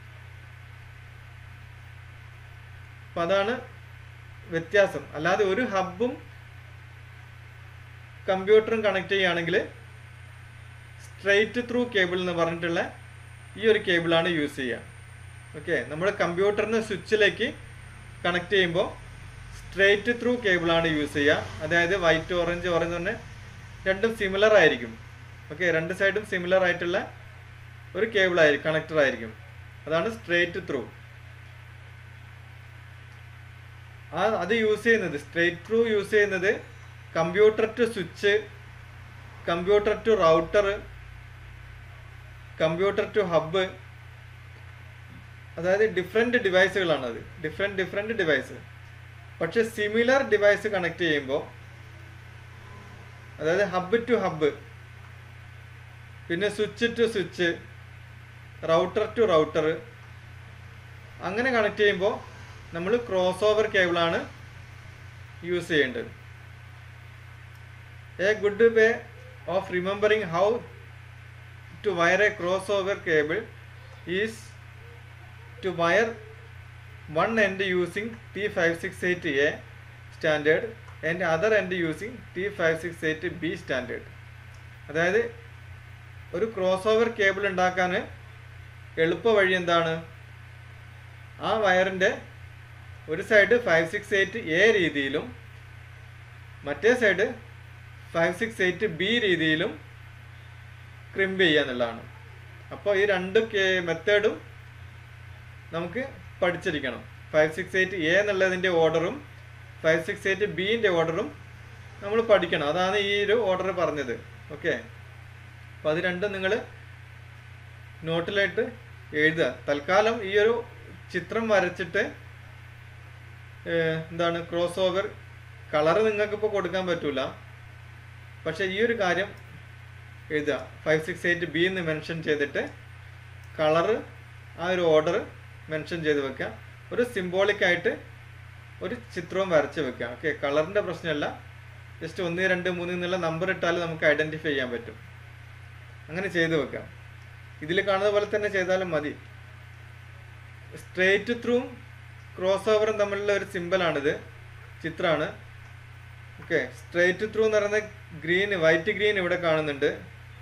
അപ്പം അതാണ് വ്യത്യാസം. അല്ലാതെ ഒരു ഹബ്ബും കമ്പ്യൂട്ടറും കണക്ട് ചെയ്യുകയാണെങ്കിൽ സ്ട്രെയിറ്റ് ത്രൂ കേബിൾ എന്ന് പറഞ്ഞിട്ടുള്ള ഈ ഒരു കേബിളാണ് യൂസ് ചെയ്യുക. ഓക്കെ, നമ്മുടെ കമ്പ്യൂട്ടറിന് സ്വിച്ചിലേക്ക് കണക്ട് ചെയ്യുമ്പോൾ സ്ട്രെയിറ്റ് ത്രൂ കേബിളാണ് യൂസ് ചെയ്യുക. അതായത് വൈറ്റ് ഓറഞ്ച് ഓറഞ്ച് തന്നെ രണ്ടും സിമിലർ ആയിരിക്കും. ഓക്കെ, രണ്ട് സൈഡും സിമിലർ ആയിട്ടുള്ള ഒരു കേബിൾ ആയിരിക്കും, കണക്ടർ ആയിരിക്കും. അതാണ് സ്ട്രെയിറ്റ് ത്രൂ. ആ അത് യൂസ് ചെയ്യുന്നത് സ്ട്രെയിറ്റ് ത്രൂ യൂസ് ചെയ്യുന്നത് computer to switch, computer to router, computer to hub, അതായത് ഡിഫറെൻറ്റ് ഡിവൈസുകളാണത്. Different different device. പക്ഷെ സിമിലർ ഡിവൈസ് കണക്ട് ചെയ്യുമ്പോൾ, അതായത് ഹബ്ബ് ടു ഹബ്ബ്, പിന്നെ switch to switch, router to router, അങ്ങനെ കണക്ട് ചെയ്യുമ്പോൾ നമ്മൾ ക്രോസ് ഓവർ കേബിളാണ് യൂസ് ചെയ്യേണ്ടത്. A good way of remembering how to wire a cross over cable is to wire one end using T five six eight A standard and other end using T five six eight B standard. അതായത് ഒരു cross over cable ഉണ്ടാക്കാൻ എളുപ്പ വഴി എന്താണ്? ആ വയറിൻ്റെ ഒരു side five six eight A രീതിയിലും മറ്റേ side five six eight B രീതിയിലും ക്രിമ്പ് ചെയ്യുക എന്നുള്ളതാണ്. അപ്പോൾ ഈ രണ്ട് മെത്തേഡും നമുക്ക് പഠിച്ചിരിക്കണം. ഫൈവ് സിക്സ് എയ്റ്റ് എ എന്നുള്ളതിൻ്റെ ഓർഡറും ഫൈവ് സിക്സ് എയ്റ്റ് ബിൻ്റെ ഓർഡറും നമ്മൾ പഠിക്കണം. അതാണ് ഈ ഒരു ഓർഡർ പറഞ്ഞത്. ഓക്കെ, അപ്പോൾ അത് രണ്ടും നിങ്ങൾ നോട്ടിലായിട്ട് എഴുതുക. തൽക്കാലം ഈ ഒരു ചിത്രം വരച്ചിട്ട് എന്താണ് ക്രോസ് ഓവർ കളറ് നിങ്ങൾക്കിപ്പോൾ കൊടുക്കാൻ പറ്റൂല, പക്ഷെ ഈ ഒരു കാര്യം എഴുതുക. ഫൈവ് സിക്സ് എയ്റ്റ് ബി എന്ന് മെൻഷൻ ചെയ്തിട്ട് കളറ് ആ ഒരു ഓർഡർ മെൻഷൻ ചെയ്ത് വെക്കുക. ഒരു സിംബോളിക്കായിട്ട് ഒരു ചിത്രവും വരച്ച് വെക്കുക. ഓക്കെ, കളറിൻ്റെ പ്രശ്നമല്ല, ജസ്റ്റ് ഒന്ന് രണ്ട് മൂന്ന് എന്നുള്ള നമ്പർ ഇട്ടാൽ നമുക്ക് ഐഡൻറ്റിഫൈ ചെയ്യാൻ പറ്റും. അങ്ങനെ ചെയ്ത് വെക്കാം. ഇതിൽ കാണുന്ന പോലെ തന്നെ ചെയ്താലും മതി. സ്ട്രേറ്റ് ത്രൂവും ക്രോസ് ഓവറും തമ്മിലുള്ള ഒരു സിമ്പിളാണിത്, ചിത്രമാണ്. ഓക്കെ, സ്ട്രേറ്റ് ത്രൂ എന്ന് പറയുന്നത് ഗ്രീൻ, വൈറ്റ് ഗ്രീൻ ഇവിടെ കാണുന്നുണ്ട്.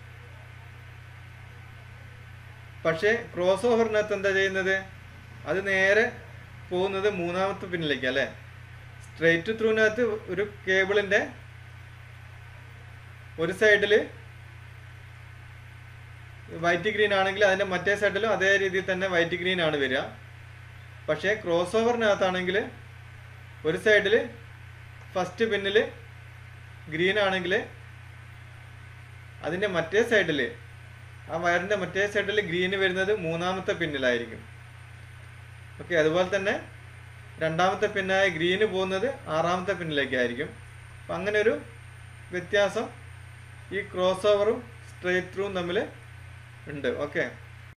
പക്ഷേ ക്രോസ് ഓവറിനകത്ത് എന്താ ചെയ്യുന്നത്, അത് നേരെ പോകുന്നത് മൂന്നാമത്തെ പിന്നിലേക്ക് അല്ലേ. സ്ട്രേറ്റ് ത്രൂവിനകത്ത് ഒരു കേബിളിൻ്റെ ഒരു സൈഡിൽ വൈറ്റ് ഗ്രീൻ ആണെങ്കിൽ അതിൻ്റെ മറ്റേ സൈഡിലും അതേ രീതിയിൽ തന്നെ വൈറ്റ് ഗ്രീൻ ആണ് വരിക. പക്ഷേ ക്രോസ് ഓവറിനകത്താണെങ്കിൽ ഒരു സൈഡിൽ ഫസ്റ്റ് പിന്നിൽ ഗ്രീൻ ആണെങ്കിൽ അതിൻ്റെ മറ്റേ സൈഡിൽ ആ വയറിൻ്റെ മറ്റേ സൈഡിൽ ഗ്രീന് വരുന്നത് മൂന്നാമത്തെ പിന്നിലായിരിക്കും. ഓക്കെ, അതുപോലെ തന്നെ രണ്ടാമത്തെ പിന്നായ ഗ്രീന് പോകുന്നത് ആറാമത്തെ പിന്നിലേക്കായിരിക്കും. അപ്പം അങ്ങനെ ഒരു വ്യത്യാസം ഈ ക്രോസ് ഓവറും സ്ട്രേറ്റ് ത്രൂവും തമ്മിൽ ഉണ്ട്. ഓക്കെ.